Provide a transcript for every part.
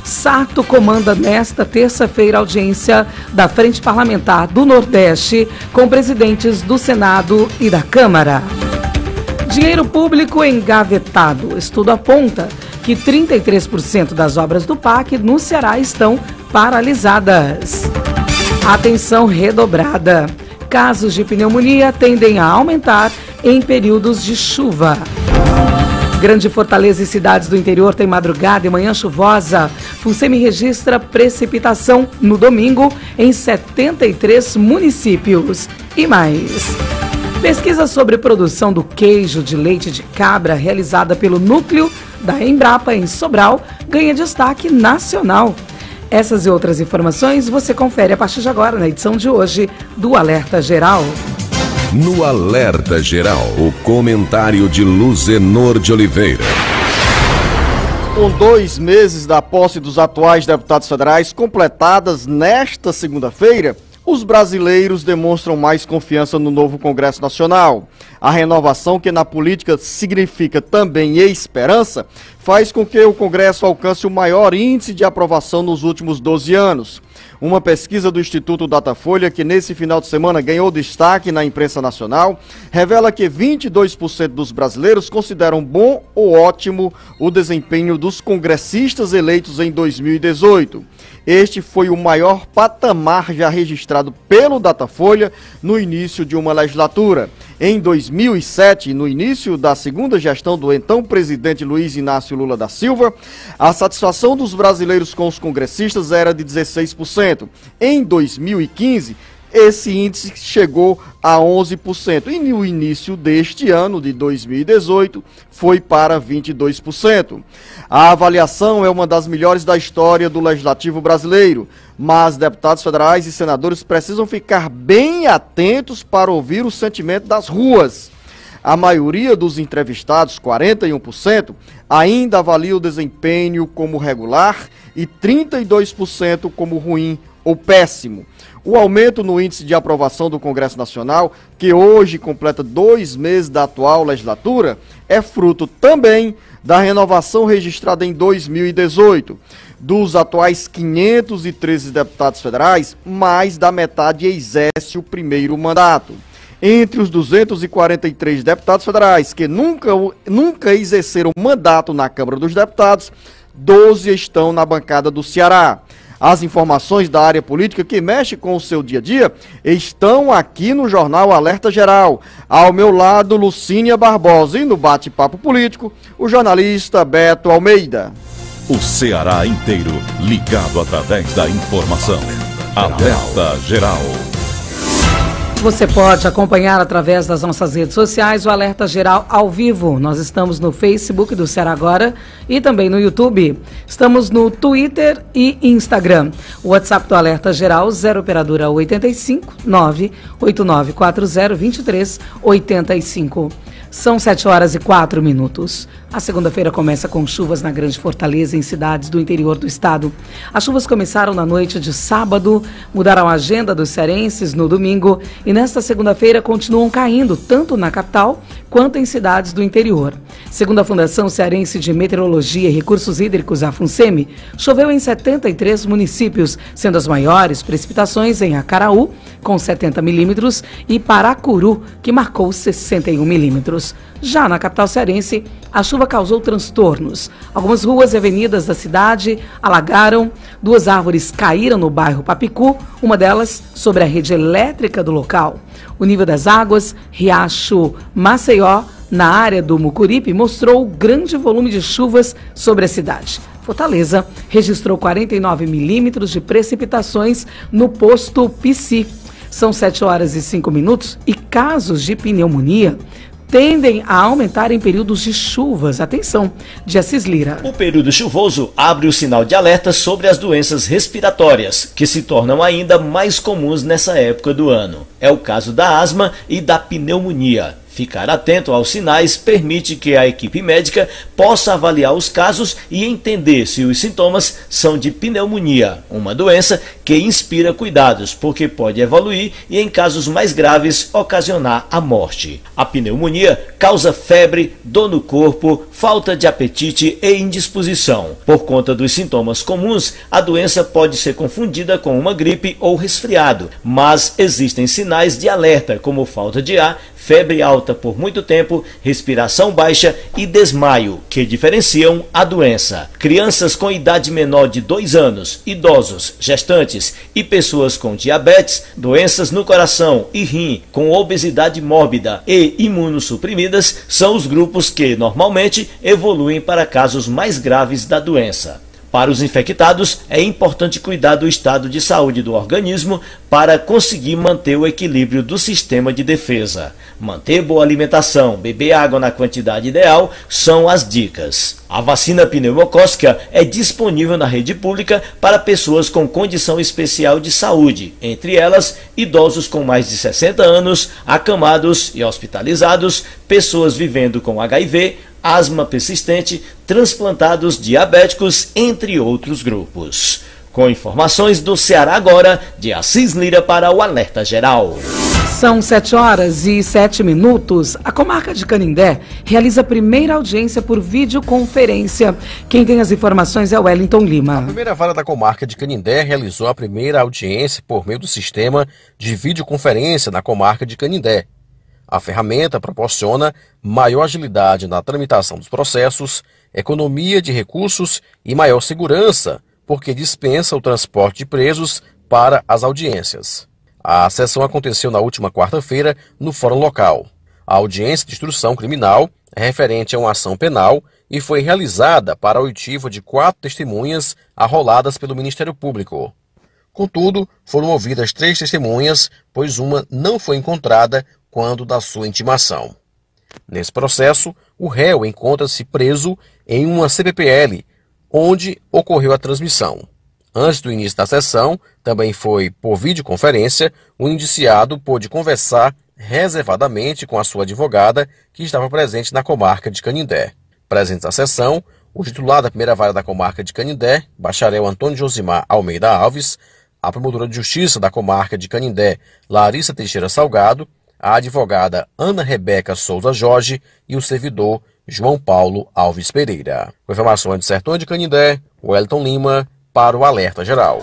Sarto comanda nesta terça-feira a audiência da Frente Parlamentar do Nordeste com presidentes do Senado e da Câmara. Dinheiro público engavetado. Estudo aponta que 33% das obras do PAC no Ceará estão paralisadas. Atenção redobrada. Casos de pneumonia tendem a aumentar em períodos de chuva. Grande Fortaleza e cidades do interior têm madrugada e manhã chuvosa. FUNSEMI registra precipitação no domingo em 73 municípios. E mais. Pesquisa sobre produção do queijo de leite de cabra realizada pelo núcleo da Embrapa em Sobral ganha destaque nacional. Essas e outras informações você confere a partir de agora na edição de hoje do Alerta Geral. No Alerta Geral, o comentário de Luzenor de Oliveira. Com 2 meses da posse dos atuais deputados federais completadas nesta segunda-feira, os brasileiros demonstram mais confiança no novo Congresso Nacional. A renovação, que na política significa também esperança, faz com que o Congresso alcance o maior índice de aprovação nos últimos 12 anos. Uma pesquisa do Instituto Datafolha, que nesse final de semana ganhou destaque na imprensa nacional, revela que 22% dos brasileiros consideram bom ou ótimo o desempenho dos congressistas eleitos em 2018. Este foi o maior patamar já registrado pelo Datafolha no início de uma legislatura. Em 2007, no início da segunda gestão do então presidente Luiz Inácio Lula da Silva, a satisfação dos brasileiros com os congressistas era de 16%. Em 2015, esse índice chegou a 11% e no início deste ano, de 2018, foi para 22%. A avaliação é uma das melhores da história do Legislativo brasileiro, mas deputados federais e senadores precisam ficar bem atentos para ouvir o sentimento das ruas. A maioria dos entrevistados, 41%, ainda avalia o desempenho como regular e 32% como ruim ou péssimo. O aumento no índice de aprovação do Congresso Nacional, que hoje completa 2 meses da atual legislatura, é fruto também da renovação registrada em 2018. Dos atuais 513 deputados federais, mais da metade exerce o primeiro mandato. Entre os 243 deputados federais que nunca exerceram mandato na Câmara dos Deputados, 12 estão na bancada do Ceará. As informações da área política que mexe com o seu dia a dia estão aqui no Jornal Alerta Geral. Ao meu lado, Lucínia Barbosa, e no bate-papo político, o jornalista Beto Almeida. O Ceará inteiro ligado através da informação. Alerta Geral. Você pode acompanhar através das nossas redes sociais o Alerta Geral ao vivo. Nós estamos no Facebook do Ceará Agora e também no YouTube. Estamos no Twitter e Instagram. O WhatsApp do Alerta Geral, 0 operadora 85 98940 2385. São 7h04. A segunda-feira começa com chuvas na Grande Fortaleza e em cidades do interior do estado. As chuvas começaram na noite de sábado, mudaram a agenda dos cearenses no domingo e nesta segunda-feira continuam caindo tanto na capital quanto em cidades do interior. Segundo a Fundação Cearense de Meteorologia e Recursos Hídricos, a FUNSEMI, choveu em 73 municípios, sendo as maiores precipitações em Acaraú, com 70 milímetros, e Paracuru, que marcou 61 milímetros. Já na capital cearense, a chuva causou transtornos. Algumas ruas e avenidas da cidade alagaram, 2 árvores caíram no bairro Papicu, uma delas sobre a rede elétrica do local. O nível das águas, Riacho Maceió, na área do Mucuripe, mostrou grande volume de chuvas sobre a cidade. Fortaleza registrou 49 milímetros de precipitações no posto Pici. São 7h05 e casos de pneumonia tendem a aumentar em períodos de chuvas. Atenção, de Assis Lira. O período chuvoso abre o sinal de alerta sobre as doenças respiratórias, que se tornam ainda mais comuns nessa época do ano. É o caso da asma e da pneumonia. Ficar atento aos sinais permite que a equipe médica possa avaliar os casos e entender se os sintomas são de pneumonia, uma doença que inspira cuidados, porque pode evoluir e, em casos mais graves, ocasionar a morte. A pneumonia causa febre, dor no corpo, falta de apetite e indisposição. Por conta dos sintomas comuns, a doença pode ser confundida com uma gripe ou resfriado, mas existem sinais de alerta, como falta de ar, febre alta por muito tempo, respiração baixa e desmaio, que diferenciam a doença. Crianças com idade menor de 2 anos, idosos, gestantes e pessoas com diabetes, doenças no coração e rim, com obesidade mórbida e imunossuprimidas são os grupos que normalmente evoluem para casos mais graves da doença. Para os infectados, é importante cuidar do estado de saúde do organismo para conseguir manter o equilíbrio do sistema de defesa. Manter boa alimentação, beber água na quantidade ideal são as dicas. A vacina pneumocócica é disponível na rede pública para pessoas com condição especial de saúde, entre elas idosos com mais de 60 anos, acamados e hospitalizados, pessoas vivendo com HIV, asma persistente, transplantados diabéticos, entre outros grupos. Com informações do Ceará Agora, de Assis Lira para o Alerta Geral. São 7h07. A comarca de Canindé realiza a primeira audiência por videoconferência. Quem tem as informações é o Wellington Lima. A primeira vara da comarca de Canindé realizou a primeira audiência por meio do sistema de videoconferência na comarca de Canindé. A ferramenta proporciona maior agilidade na tramitação dos processos, economia de recursos e maior segurança, porque dispensa o transporte de presos para as audiências. A sessão aconteceu na última quarta-feira no fórum local. A audiência de instrução criminal é referente a uma ação penal e foi realizada para a oitiva de 4 testemunhas arroladas pelo Ministério Público. Contudo, foram ouvidas 3 testemunhas, pois uma não foi encontrada quando da sua intimação. Nesse processo, o réu encontra-se preso em uma CPPL, onde ocorreu a transmissão. Antes do início da sessão, também foi por videoconferência, o indiciado pôde conversar reservadamente com a sua advogada, que estava presente na comarca de Canindé. Presentes à sessão, o titular da primeira vara da comarca de Canindé, bacharel Antônio Josimar Almeida Alves, a promotora de justiça da comarca de Canindé, Larissa Teixeira Salgado, a advogada Ana Rebeca Souza Jorge e o servidor João Paulo Alves Pereira. Com informações de Sertões de Canindé, Wellington Lima, para o Alerta Geral.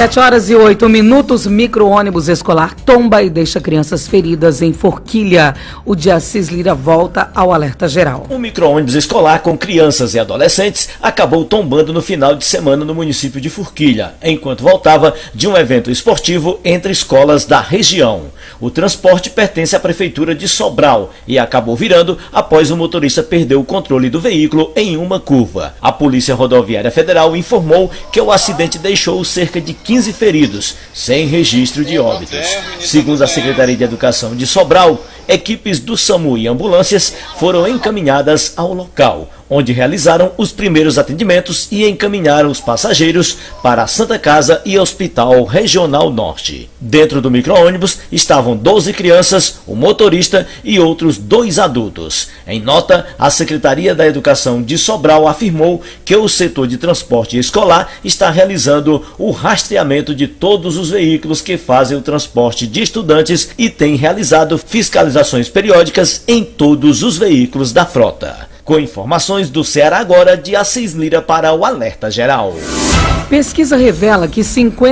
7h08. Micro-ônibus escolar tomba e deixa crianças feridas em Forquilha. O de Assis Lira volta ao Alerta Geral. Um micro-ônibus escolar com crianças e adolescentes acabou tombando no final de semana no município de Forquilha, enquanto voltava de um evento esportivo entre escolas da região. O transporte pertence à Prefeitura de Sobral e acabou virando após o motorista perder o controle do veículo em uma curva. A Polícia Rodoviária Federal informou que o acidente deixou cerca de 15 feridos, sem registro de óbitos. Segundo a Secretaria de Educação de Sobral, equipes do SAMU e ambulâncias foram encaminhadas ao local, onde realizaram os primeiros atendimentos e encaminharam os passageiros para a Santa Casa e Hospital Regional Norte. Dentro do micro-ônibus estavam 12 crianças, o motorista e outros 2 adultos. Em nota, a Secretaria da Educação de Sobral afirmou que o setor de transporte escolar está realizando o rastreamento de todos os veículos que fazem o transporte de estudantes e tem realizado fiscalizações periódicas em todos os veículos da frota. Com informações do Ceará Agora, de Assis Lira para o Alerta Geral. Pesquisa revela que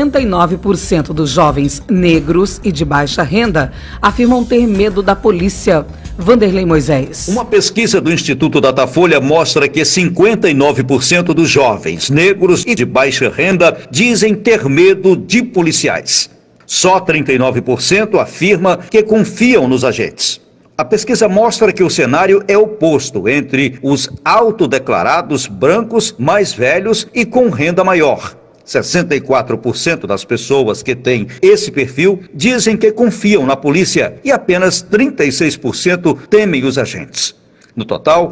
59% dos jovens negros e de baixa renda afirmam ter medo da polícia. Vanderlei Moisés. Uma pesquisa do Instituto Datafolha mostra que 59% dos jovens negros e de baixa renda dizem ter medo de policiais. Só 39% afirma que confiam nos agentes. A pesquisa mostra que o cenário é oposto entre os autodeclarados brancos mais velhos e com renda maior. 64% das pessoas que têm esse perfil dizem que confiam na polícia e apenas 36% temem os agentes. No total,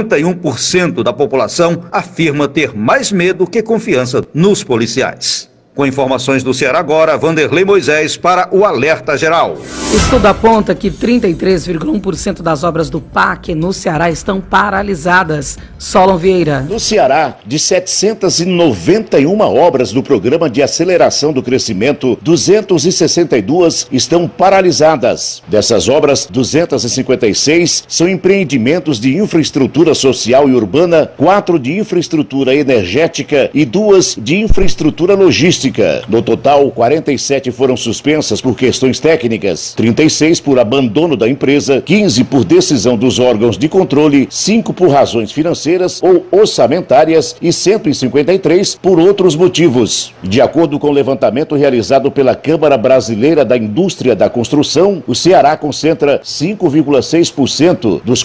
51% da população afirma ter mais medo que confiança nos policiais. Com informações do Ceará agora, Vanderlei Moisés para o Alerta Geral. Estudo aponta que 33,1% das obras do PAC no Ceará estão paralisadas. Solon Vieira. No Ceará, de 791 obras do Programa de Aceleração do Crescimento, 262 estão paralisadas. Dessas obras, 256 são empreendimentos de infraestrutura social e urbana, 4 de infraestrutura energética e 2 de infraestrutura logística. No total, 47 foram suspensas por questões técnicas, 36 por abandono da empresa, 15 por decisão dos órgãos de controle, 5 por razões financeiras ou orçamentárias e 153 por outros motivos. De acordo com o levantamento realizado pela Câmara Brasileira da Indústria da Construção, o Ceará concentra 5,6% dos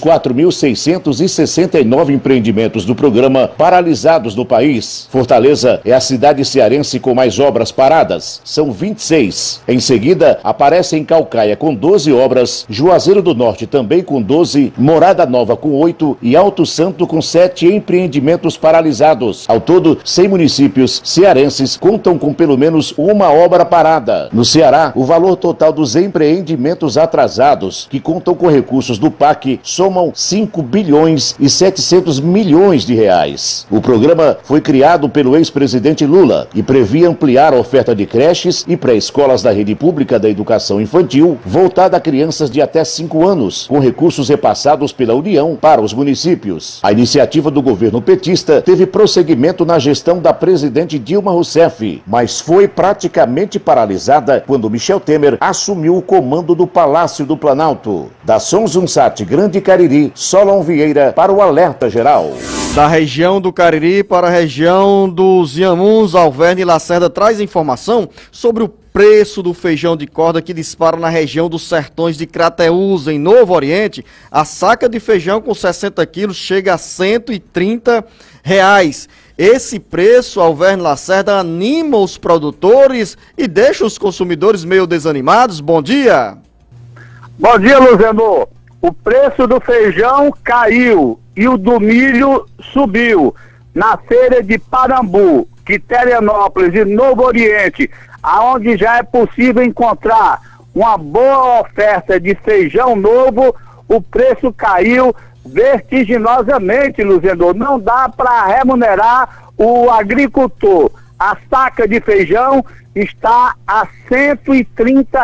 4.669 empreendimentos do programa paralisados no país. Fortaleza é a cidade cearense com mais obras paradas, são 26. Em seguida, aparecem Calcaia com 12 obras, Juazeiro do Norte também com 12, Morada Nova com 8 e Alto Santo com 7 empreendimentos paralisados. Ao todo, 100 municípios cearenses contam com pelo menos uma obra parada. No Ceará, o valor total dos empreendimentos atrasados, que contam com recursos do PAC, somam 5 bilhões e 700 milhões de reais. O programa foi criado pelo ex-presidente Lula e previa ampliar a oferta de creches e pré-escolas da rede pública da educação infantil, voltada a crianças de até 5 anos, com recursos repassados pela União para os municípios. A iniciativa do governo petista teve prosseguimento na gestão da presidente Dilma Rousseff, mas foi praticamente paralisada quando Michel Temer assumiu o comando do Palácio do Planalto. Da Sonzunsat Grande Cariri, Solon Vieira para o Alerta Geral. Da região do Cariri para a região dos Inhamuns, Alverne Lacerda traz informação sobre o preço do feijão de corda que dispara na região dos Sertões de Crateús, em Novo Oriente. A saca de feijão com 60 quilos chega a R$ 130. Esse preço, Alverne Lacerda, anima os produtores e deixa os consumidores meio desanimados. Bom dia. Bom dia, Luzenor. O preço do feijão caiu e o do milho subiu. Na feira de Parambu, Quiterianópolis e Novo Oriente, aonde já é possível encontrar uma boa oferta de feijão novo, o preço caiu vertiginosamente, Luzenor. Não dá para remunerar o agricultor. A saca de feijão está a R$ 130.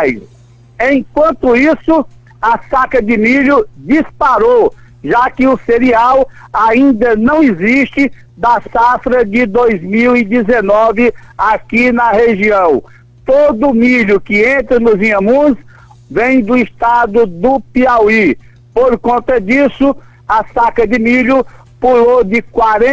Enquanto isso, a saca de milho disparou, já que o cereal ainda não existe da safra de 2019 aqui na região. Todo o milho que entra nos Inhamuns vem do estado do Piauí. Por conta disso, a saca de milho pulou de R$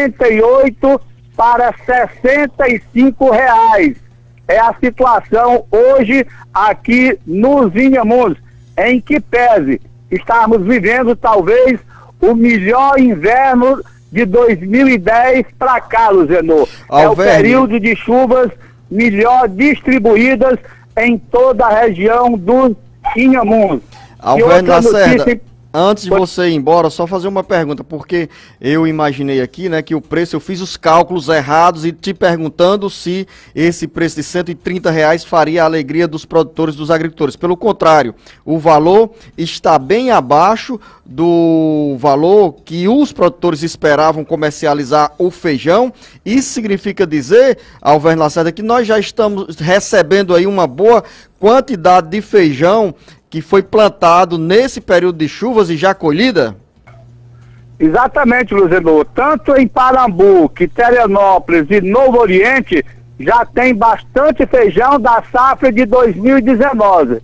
48 para R$ 65. É a situação hoje aqui nos Inhamuns, em que pese estarmos vivendo talvez o melhor inverno de 2010 para cá, Luzenor. É o período de chuvas melhor distribuídas em toda a região dos Inhamuns. Alverne Lacerda, antes de você ir embora, só fazer uma pergunta, porque eu imaginei aqui, né, que o preço, eu fiz os cálculos errados e te perguntando se esse preço de R$ 130 faria a alegria dos produtores, dos agricultores. Pelo contrário, o valor está bem abaixo do valor que os produtores esperavam comercializar o feijão. Isso significa dizer, Alverne Lacerda, que nós já estamos recebendo aí uma boa quantidade de feijão que foi plantado nesse período de chuvas e já colhida? Exatamente, Luzenor. Tanto em Parambu, Quiterianópolis e Novo Oriente, já tem bastante feijão da safra de 2019.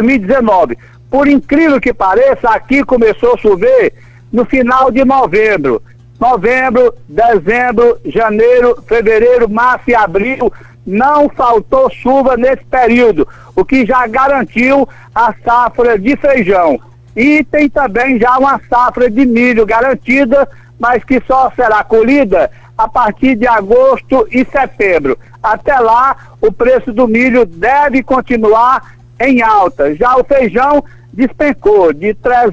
Por incrível que pareça, aqui começou a chover no final de novembro. Novembro, dezembro, janeiro, fevereiro, março e abril, não faltou chuva nesse período, o que já garantiu a safra de feijão. E tem também já uma safra de milho garantida, mas que só será colhida a partir de agosto e setembro. Até lá, o preço do milho deve continuar em alta. Já o feijão despencou de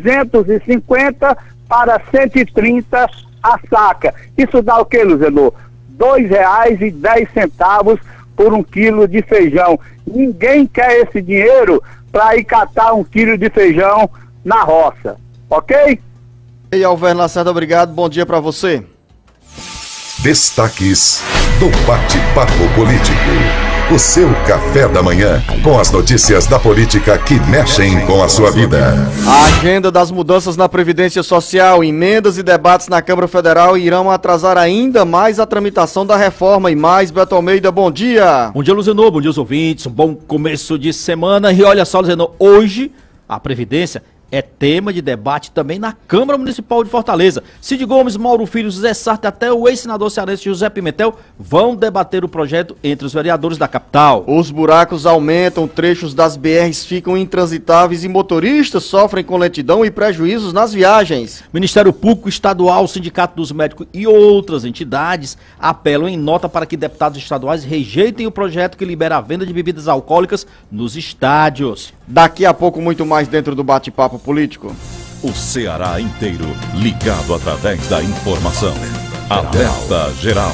350 para 130 a saca. Isso dá o que, Luzenor? R$ 2,10 por 1 quilo de feijão. Ninguém quer esse dinheiro para ir catar 1 quilo de feijão na roça, ok? E Alver Lacerda, obrigado, bom dia para você. Destaques do Bate-Papo Político. O seu café da manhã, com as notícias da política que mexem com a sua vida. A agenda das mudanças na Previdência Social, emendas e debates na Câmara Federal irão atrasar ainda mais a tramitação da reforma. E mais, Beto Almeida, bom dia. Bom dia, Luzenor, bom dia aos ouvintes, um bom começo de semana. E olha só, Luzenor, hoje a Previdência é tema de debate também na Câmara Municipal de Fortaleza. Cid Gomes, Mauro Filho, Zé Sartre, até o ex-senador cearense José Pimentel vão debater o projeto entre os vereadores da capital. Os buracos aumentam, trechos das BRs ficam intransitáveis e motoristas sofrem com lentidão e prejuízos nas viagens. Ministério Público Estadual, Sindicato dos Médicos e outras entidades apelam em nota para que deputados estaduais rejeitem o projeto que libera a venda de bebidas alcoólicas nos estádios. Daqui a pouco, muito mais dentro do Bate-Papo Político. O Ceará inteiro ligado através da informação. Alerta Geral.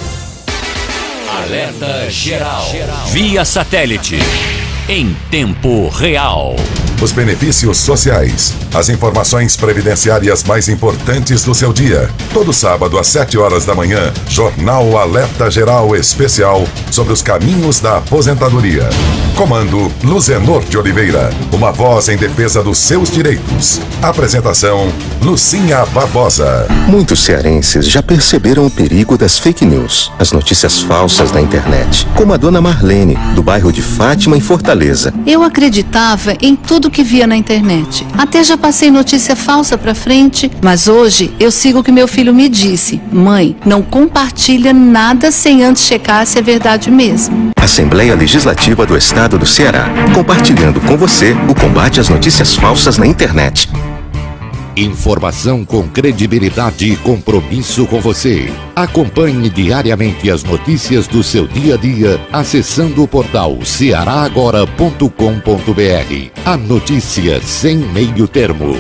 Alerta Geral. Via satélite. Em tempo real. Os benefícios sociais. As informações previdenciárias mais importantes do seu dia. Todo sábado às 7 horas da manhã, Jornal Alerta Geral Especial sobre os caminhos da aposentadoria. Comando Luzenor de Oliveira. Uma voz em defesa dos seus direitos. Apresentação Lucinha Barbosa. Muitos cearenses já perceberam o perigo das fake news, as notícias falsas na internet, como a dona Marlene, do bairro de Fátima, em Fortaleza. Eu acreditava em tudo que via na internet. Até já passei notícia falsa pra frente, mas hoje eu sigo o que meu filho me disse. Mãe, não compartilha nada sem antes checar se é verdade mesmo. Assembleia Legislativa do Estado do Ceará, compartilhando com você o combate às notícias falsas na internet. Informação com credibilidade e compromisso com você. Acompanhe diariamente as notícias do seu dia a dia acessando o portal cearagora.com.br. A notícia sem meio termo.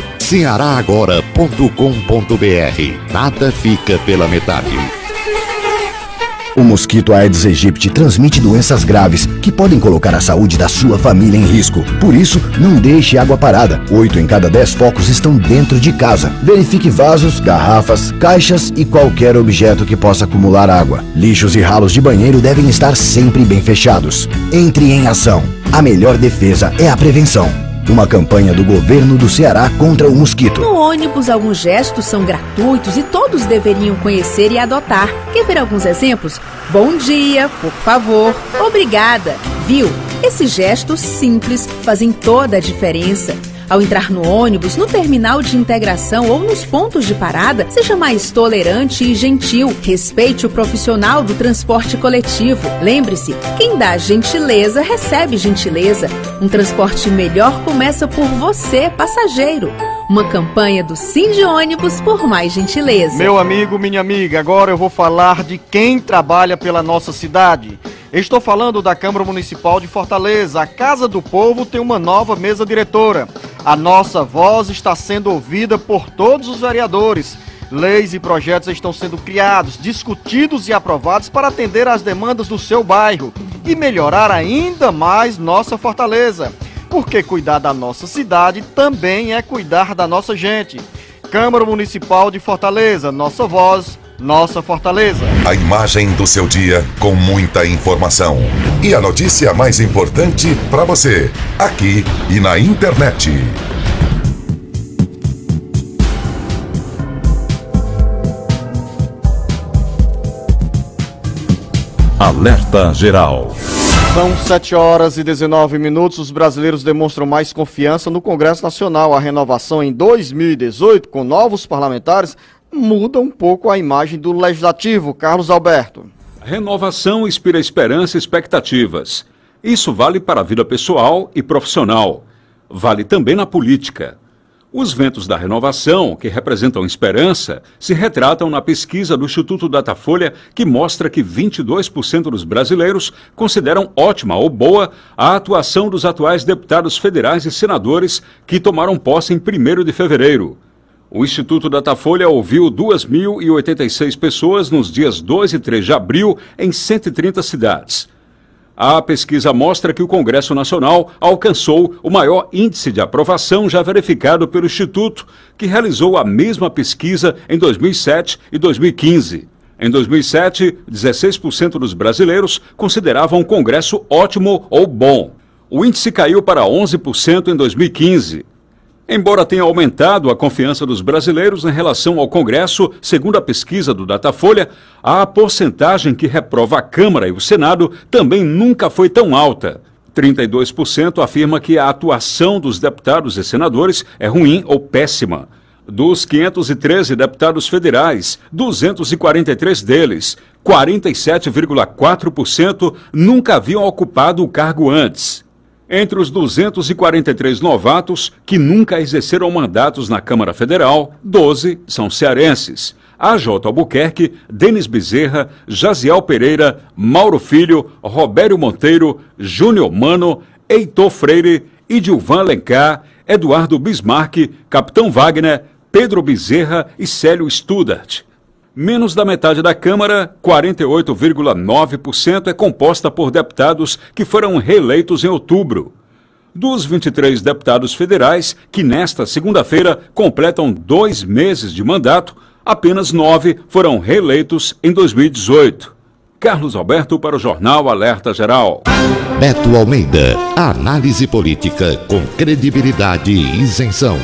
cearagora.com.br. Nada fica pela metade. O mosquito Aedes aegypti transmite doenças graves que podem colocar a saúde da sua família em risco. Por isso, não deixe água parada. 8 em cada 10 focos estão dentro de casa. Verifique vasos, garrafas, caixas e qualquer objeto que possa acumular água. Lixos e ralos de banheiro devem estar sempre bem fechados. Entre em ação. A melhor defesa é a prevenção. Uma campanha do governo do Ceará contra o mosquito. No ônibus, alguns gestos são gratuitos e todos deveriam conhecer e adotar. Quer ver alguns exemplos? Bom dia, por favor, obrigada. Viu? Esses gestos simples fazem toda a diferença. Ao entrar no ônibus, no terminal de integração ou nos pontos de parada, seja mais tolerante e gentil. Respeite o profissional do transporte coletivo. Lembre-se, quem dá gentileza, recebe gentileza. Um transporte melhor começa por você, passageiro. Uma campanha do Sindônibus por mais gentileza. Meu amigo, minha amiga, agora eu vou falar de quem trabalha pela nossa cidade. Estou falando da Câmara Municipal de Fortaleza. A Casa do Povo tem uma nova mesa diretora. A nossa voz está sendo ouvida por todos os vereadores. Leis e projetos estão sendo criados, discutidos e aprovados para atender às demandas do seu bairro e melhorar ainda mais nossa Fortaleza. Porque cuidar da nossa cidade também é cuidar da nossa gente. Câmara Municipal de Fortaleza, nossa voz, nossa Fortaleza. A imagem do seu dia com muita informação. E a notícia mais importante para você, aqui e na internet. Alerta Geral. São 7 horas e 19 minutos. Os brasileiros demonstram mais confiança no Congresso Nacional. A renovação em 2018, com novos parlamentares, muda um pouco a imagem do Legislativo. Carlos Alberto. A renovação inspira esperança e expectativas. Isso vale para a vida pessoal e profissional. Vale também na política. Os ventos da renovação, que representam esperança, se retratam na pesquisa do Instituto Datafolha, que mostra que 22% dos brasileiros consideram ótima ou boa a atuação dos atuais deputados federais e senadores que tomaram posse em 1º de fevereiro. O Instituto Datafolha ouviu 2.086 pessoas nos dias 2 e 3 de abril em 130 cidades. A pesquisa mostra que o Congresso Nacional alcançou o maior índice de aprovação já verificado pelo Instituto, que realizou a mesma pesquisa em 2007 e 2015. Em 2007, 16% dos brasileiros consideravam o Congresso ótimo ou bom. O índice caiu para 11% em 2015. Embora tenha aumentado a confiança dos brasileiros em relação ao Congresso, segundo a pesquisa do Datafolha, a porcentagem que reprova a Câmara e o Senado também nunca foi tão alta. 32% afirma que a atuação dos deputados e senadores é ruim ou péssima. Dos 513 deputados federais, 243 deles, 47,4%, nunca haviam ocupado o cargo antes. Entre os 243 novatos que nunca exerceram mandatos na Câmara Federal, 12 são cearenses. AJ Albuquerque, Denis Bezerra, Jaziel Pereira, Mauro Filho, Robério Monteiro, Júnior Mano, Heitor Freire, Idilvan Alencar, Eduardo Bismarck, Capitão Wagner, Pedro Bezerra e Célio Studart. Menos da metade da Câmara, 48,9%, é composta por deputados que foram reeleitos em outubro. Dos 23 deputados federais, que nesta segunda-feira completam 2 meses de mandato, apenas 9 foram reeleitos em 2018. Carlos Alberto para o Jornal Alerta Geral. Beto Almeida, análise política com credibilidade e isenção.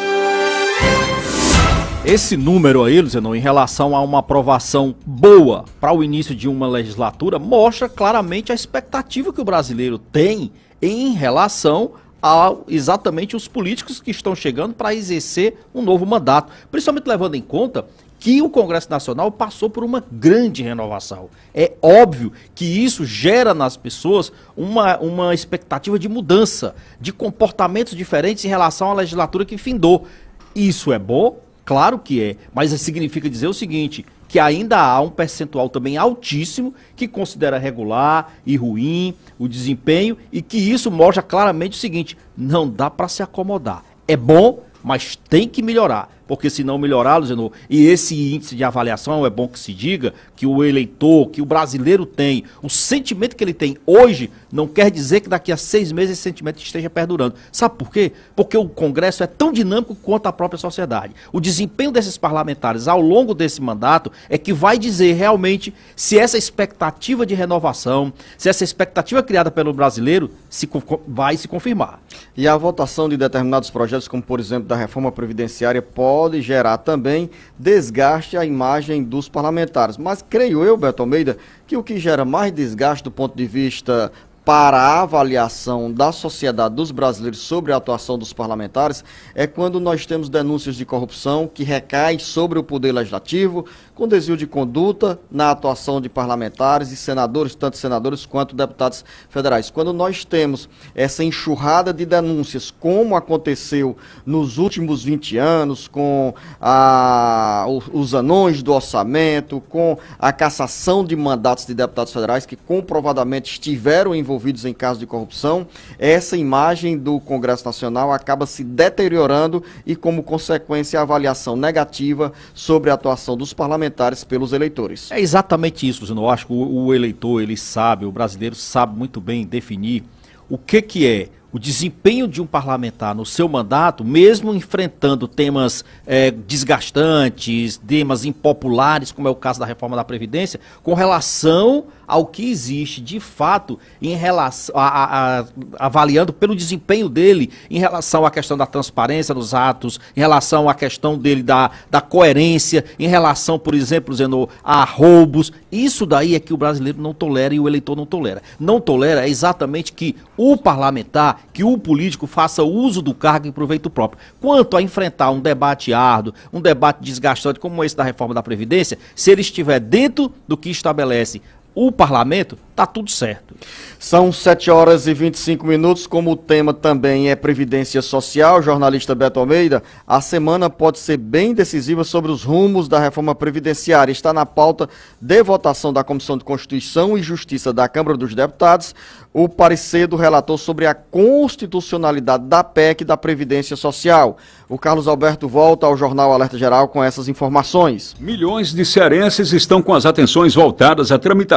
Esse número aí, Luciano, em relação a uma aprovação boa para o início de uma legislatura, mostra claramente a expectativa que o brasileiro tem em relação a exatamente os políticos que estão chegando para exercer um novo mandato. Principalmente levando em conta que o Congresso Nacional passou por uma grande renovação. É óbvio que isso gera nas pessoas uma expectativa de mudança, de comportamentos diferentes em relação à legislatura que findou. Isso é bom? Claro que é, mas significa dizer o seguinte, que ainda há um percentual também altíssimo que considera regular e ruim o desempenho e que isso mostra claramente o seguinte, não dá para se acomodar. É bom, mas tem que melhorar, porque se não melhorar, Luciano, e esse índice de avaliação, é bom que se diga que o eleitor, que o brasileiro tem, o sentimento que ele tem hoje, não quer dizer que daqui a 6 meses esse sentimento esteja perdurando. Sabe por quê? Porque o Congresso é tão dinâmico quanto a própria sociedade. O desempenho desses parlamentares ao longo desse mandato é que vai dizer realmente se essa expectativa de renovação, se essa expectativa criada pelo brasileiro vai se confirmar. E a votação de determinados projetos, como por exemplo da reforma previdenciária, pode gerar também desgaste à imagem dos parlamentares. Mas creio eu, Beto Almeida, que o que gera mais desgaste do ponto de vista para a avaliação da sociedade dos brasileiros sobre a atuação dos parlamentares é quando nós temos denúncias de corrupção que recaem sobre o poder legislativo, com desvio de conduta na atuação de parlamentares e senadores, tanto senadores quanto deputados federais. Quando nós temos essa enxurrada de denúncias, como aconteceu nos últimos 20 anos, com os anões do orçamento, com a cassação de mandatos de deputados federais que comprovadamente estiveram envolvidos em casos de corrupção, essa imagem do Congresso Nacional acaba se deteriorando e, como consequência, a avaliação negativa sobre a atuação dos parlamentares pelos eleitores. É exatamente isso, Luciano. Eu acho que o eleitor, ele sabe, o brasileiro sabe muito bem definir o que é o desempenho de um parlamentar no seu mandato, mesmo enfrentando temas desgastantes, temas impopulares, como é o caso da reforma da Previdência, com relação ao que existe de fato em relação avaliando pelo desempenho dele em relação à questão da transparência dos atos, em relação à questão dele da coerência, em relação, por exemplo, dizendo, a roubos. Isso daí é que o brasileiro não tolera e o eleitor não tolera. Não tolera exatamente que o parlamentar, que o político faça uso do cargo em proveito próprio. Quanto a enfrentar um debate árduo, um debate desgastante como esse da reforma da Previdência, se ele estiver dentro do que estabelece o parlamento, tá tudo certo. São 7h25, como o tema também é Previdência Social, jornalista Beto Almeida, a semana pode ser bem decisiva sobre os rumos da reforma previdenciária. Está na pauta de votação da Comissão de Constituição e Justiça da Câmara dos Deputados o parecer do relator sobre a constitucionalidade da PEC da Previdência Social. O Carlos Alberto volta ao Jornal Alerta Geral com essas informações. Milhões de cearenses estão com as atenções voltadas à tramitação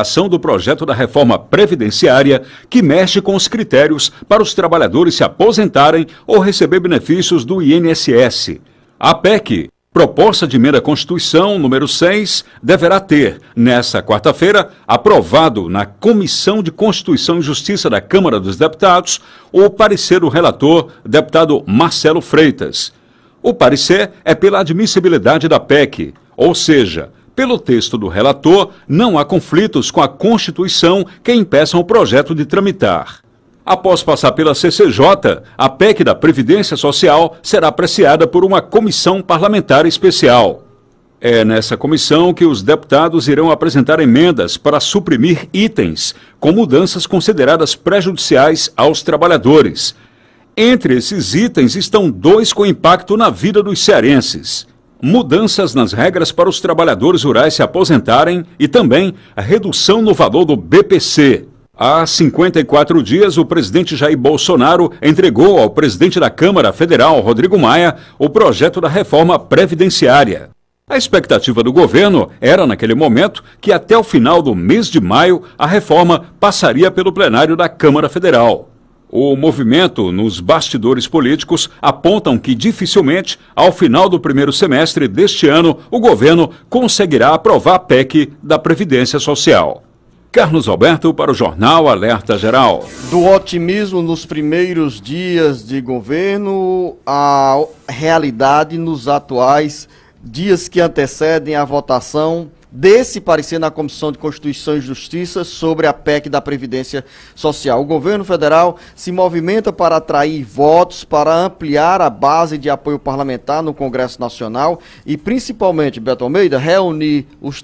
tramitação do projeto da reforma previdenciária que mexe com os critérios para os trabalhadores se aposentarem ou receber benefícios do INSS. A PEC, proposta de emenda à Constituição número 6, deverá ter, nesta quarta-feira, aprovado na Comissão de Constituição e Justiça da Câmara dos Deputados o parecer do relator, deputado Marcelo Freitas. O parecer é pela admissibilidade da PEC, ou seja, pelo texto do relator, não há conflitos com a Constituição que impeçam o projeto de tramitar. Após passar pela CCJ, a PEC da Previdência Social será apreciada por uma comissão parlamentar especial. É nessa comissão que os deputados irão apresentar emendas para suprimir itens com mudanças consideradas prejudiciais aos trabalhadores. Entre esses itens estão 2 com impacto na vida dos cearenses: mudanças nas regras para os trabalhadores rurais se aposentarem e também a redução no valor do BPC. Há 54 dias, o presidente Jair Bolsonaro entregou ao presidente da Câmara Federal, Rodrigo Maia, o projeto da reforma previdenciária. A expectativa do governo era, naquele momento, que até o final do mês de maio a reforma passaria pelo plenário da Câmara Federal. O movimento nos bastidores políticos apontam que dificilmente, ao final do primeiro semestre deste ano, o governo conseguirá aprovar a PEC da Previdência Social. Carlos Alberto para o Jornal Alerta Geral. Do otimismo nos primeiros dias de governo à realidade nos atuais dias que antecedem a votação desse parecer na Comissão de Constituição e Justiça sobre a PEC da Previdência Social. O governo federal se movimenta para atrair votos, para ampliar a base de apoio parlamentar no Congresso Nacional e, principalmente, Beto Almeida, reunir os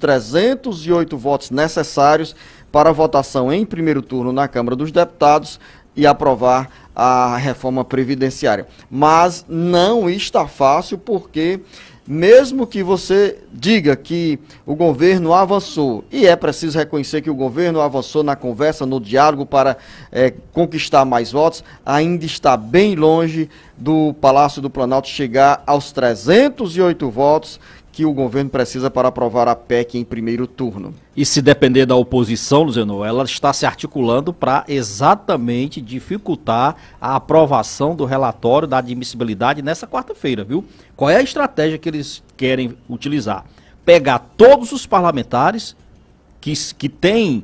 308 votos necessários para a votação em primeiro turno na Câmara dos Deputados e aprovar a reforma previdenciária. Mas não está fácil porque, mesmo que você diga que o governo avançou, e é preciso reconhecer que o governo avançou na conversa, no diálogo para conquistar mais votos, ainda está bem longe do Palácio do Planalto chegar aos 308 votos que o governo precisa para aprovar a PEC em primeiro turno. E se depender da oposição, Luziano, ela está se articulando para exatamente dificultar a aprovação do relatório da admissibilidade nessa quarta-feira, viu? Qual é a estratégia que eles querem utilizar? Pegar todos os parlamentares que têm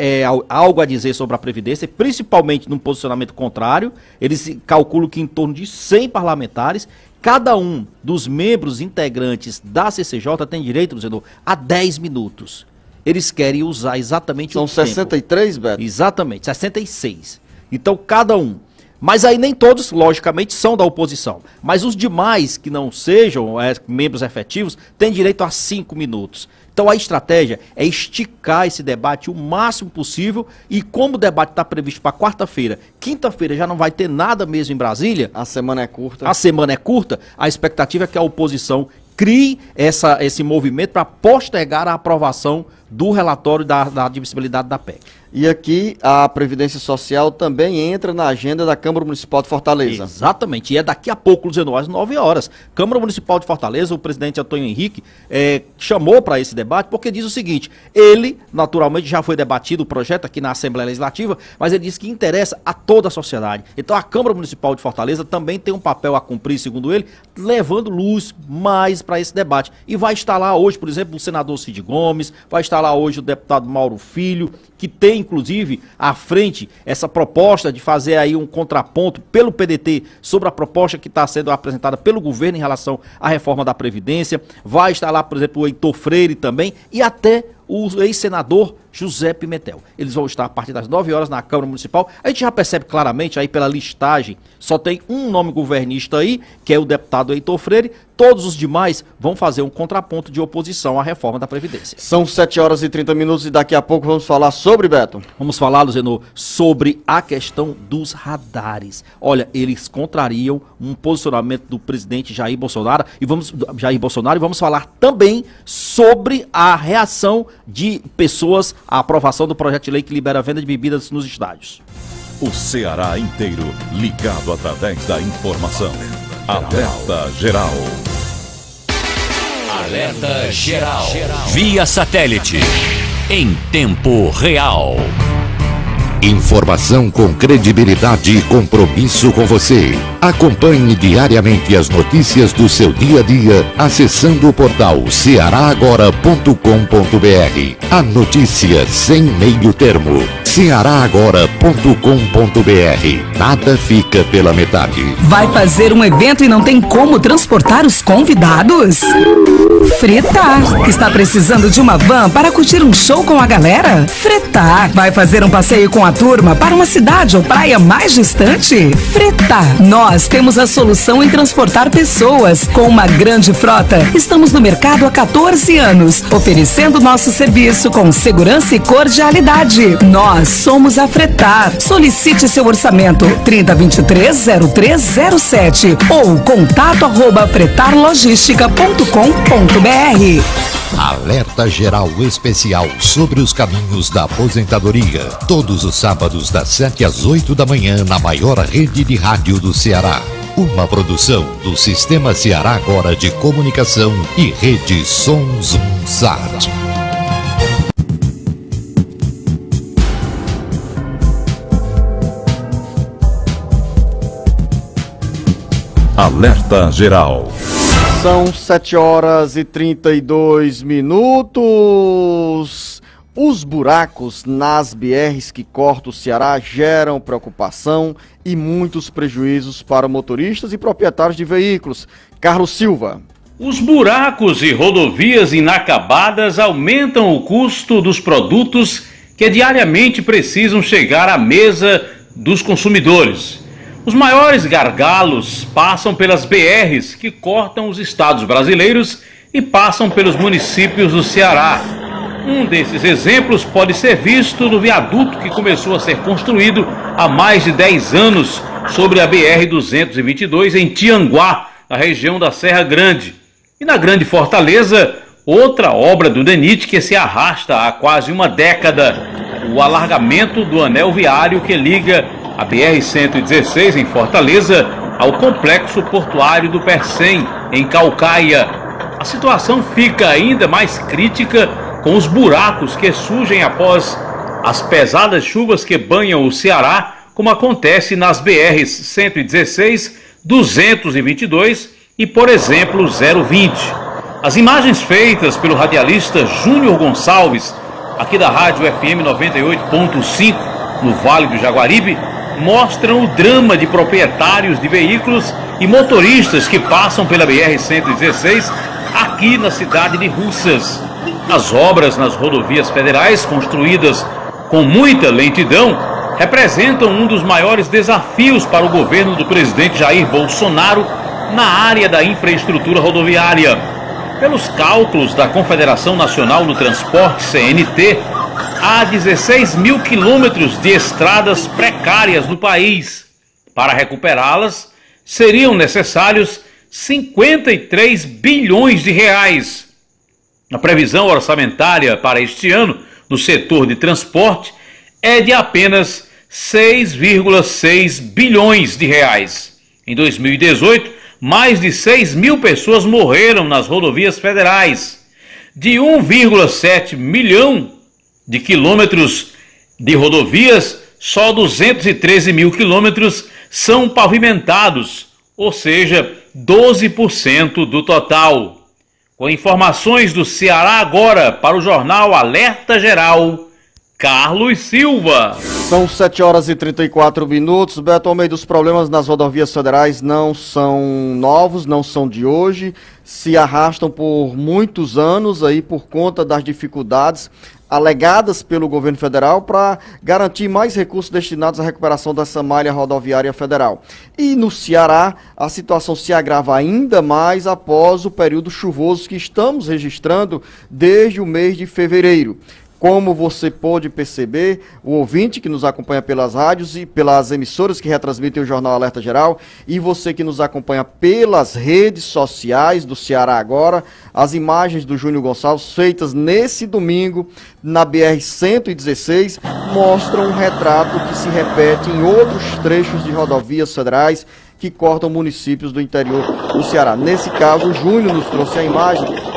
algo a dizer sobre a Previdência, principalmente num posicionamento contrário. Eles calculam que em torno de 100 parlamentares, cada um dos membros integrantes da CCJ tem direito, Luziano, a 10 minutos. Eles querem usar exatamente o tempo. São 63, Beto? Exatamente, 66. Então, cada um. Mas aí nem todos, logicamente, são da oposição. Mas os demais que não sejam membros efetivos têm direito a 5 minutos. Então a estratégia é esticar esse debate o máximo possível e como o debate está previsto para quarta-feira, quinta-feira já não vai ter nada mesmo em Brasília. A semana é curta. A semana é curta, a expectativa é que a oposição crie esse movimento para postergar a aprovação do relatório da admissibilidade da PEC. E aqui a Previdência Social também entra na agenda da Câmara Municipal de Fortaleza. Exatamente, e é daqui a pouco, Luziano, às 9 horas. Câmara Municipal de Fortaleza, o presidente Antônio Henrique chamou para esse debate porque diz o seguinte: ele, naturalmente, já foi debatido o projeto aqui na Assembleia Legislativa, mas ele diz que interessa a toda a sociedade. Então a Câmara Municipal de Fortaleza também tem um papel a cumprir, segundo ele, levando luz mais para esse debate. E vai estar lá hoje, por exemplo, o senador Cid Gomes, vai estar lá hoje o deputado Mauro Filho, que tem, inclusive, à frente essa proposta de fazer aí um contraponto pelo PDT sobre a proposta que está sendo apresentada pelo governo em relação à reforma da Previdência. Vai estar lá, por exemplo, o Heitor Freire também e até o ex-senador José Pimentel. Eles vão estar a partir das 9 horas na Câmara Municipal. A gente já percebe claramente aí pela listagem, só tem um nome governista aí, que é o deputado Heitor Freire. Todos os demais vão fazer um contraponto de oposição à reforma da Previdência. São 7 horas e 30 minutos e daqui a pouco vamos falar sobre, Beto. Vamos falar, Luziano, sobre a questão dos radares. Olha, eles contrariam um posicionamento do presidente Jair Bolsonaro e vamos falar também sobre a reação de pessoas à aprovação do projeto de lei que libera a venda de bebidas nos estádios. O Ceará inteiro ligado através da informação. Alerta Geral. Alerta Geral. Via satélite. em tempo real. Informação com credibilidade e compromisso com você. Acompanhe diariamente as notícias do seu dia a dia acessando o portal cearagora.com.br. A notícia sem meio termo. cearagora.com.br. Nada fica pela metade. Vai fazer um evento e não tem como transportar os convidados? Fretar. Está precisando de uma van para curtir um show com a galera? Fretar. Vai fazer um passeio com a turma para uma cidade ou praia mais distante? Fretar. Nós temos a solução em transportar pessoas. Com uma grande frota, estamos no mercado há 14 anos, oferecendo nosso serviço com segurança e cordialidade. Nós somos a Fretar. Solicite seu orçamento 3023-0307 ou contato@fretarlogistica.com.br. Alerta geral especial sobre os caminhos da aposentadoria. Todos os sábados das 7 às 8 da manhã na maior rede de rádio do Ceará. Uma produção do Sistema Ceará Agora de Comunicação e Rede Sons Sat. Alerta geral. São 7 horas e 32 minutos. Os buracos nas BRs que cortam o Ceará geram preocupação e muitos prejuízos para motoristas e proprietários de veículos. Carlos Silva. Os buracos e rodovias inacabadas aumentam o custo dos produtos que diariamente precisam chegar à mesa dos consumidores. Os maiores gargalos passam pelas BRs que cortam os estados brasileiros e passam pelos municípios do Ceará. Um desses exemplos pode ser visto no viaduto que começou a ser construído há mais de 10 anos sobre a BR-222 em Tianguá, na região da Serra Grande. E na Grande Fortaleza, outra obra do DENIT que se arrasta há quase uma década, o alargamento do anel viário que liga a BR-116 em Fortaleza ao complexo portuário do Percém, em Caucaia. A situação fica ainda mais crítica com os buracos que surgem após as pesadas chuvas que banham o Ceará, como acontece nas BRs-116, 222 e, por exemplo, 020. As imagens feitas pelo radialista Júnior Gonçalves, aqui da Rádio FM 98.5, no Vale do Jaguaribe, mostram o drama de proprietários de veículos e motoristas que passam pela BR-116 aqui na cidade de Russas. As obras nas rodovias federais, construídas com muita lentidão, representam um dos maiores desafios para o governo do presidente Jair Bolsonaro na área da infraestrutura rodoviária. Pelos cálculos da Confederação Nacional do Transporte, CNT, há 16 mil quilômetros de estradas precárias no país. Para recuperá-las, seriam necessários 53 bilhões de reais. A previsão orçamentária para este ano no setor de transporte é de apenas 6,6 bilhões de reais. Em 2018, mais de 6 mil pessoas morreram nas rodovias federais. De 1,7 milhão de quilômetros de rodovias, só 213 mil quilômetros são pavimentados, ou seja, 12% do total. Com informações do Ceará Agora para o jornal Alerta Geral, Carlos Silva. São 7 horas e 34 minutos. Beto Almeida, os problemas nas rodovias federais não são novos, não são de hoje, se arrastam por muitos anos aí por conta das dificuldades alegadas pelo governo federal para garantir mais recursos destinados à recuperação dessa malha rodoviária federal. E no Ceará, a situação se agrava ainda mais após o período chuvoso que estamos registrando desde o mês de fevereiro. Como você pôde perceber, o ouvinte que nos acompanha pelas rádios e pelas emissoras que retransmitem o Jornal Alerta Geral, e você que nos acompanha pelas redes sociais do Ceará Agora, as imagens do Júnior Gonçalves feitas nesse domingo na BR-116 mostram um retrato que se repete em outros trechos de rodovias federais que cortam municípios do interior do Ceará. Nesse caso, o Júnior nos trouxe a imagem